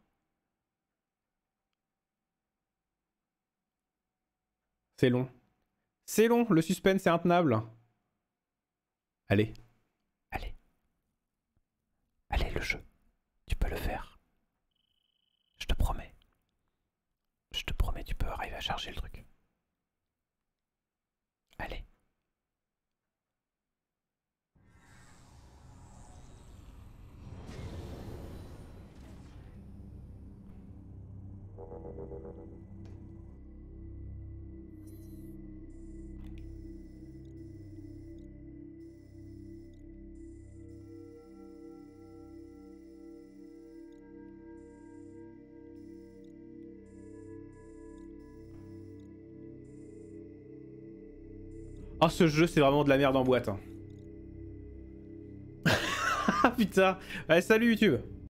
C'est long. C'est long, le suspense est intenable. Allez. Allez. Allez, le jeu. Tu peux le faire. Je te promets. Je te promets, tu peux arriver à charger le truc. Allez. Oh, ce jeu, c'est vraiment de la merde en boîte. Hein. Putain. Allez, salut YouTube.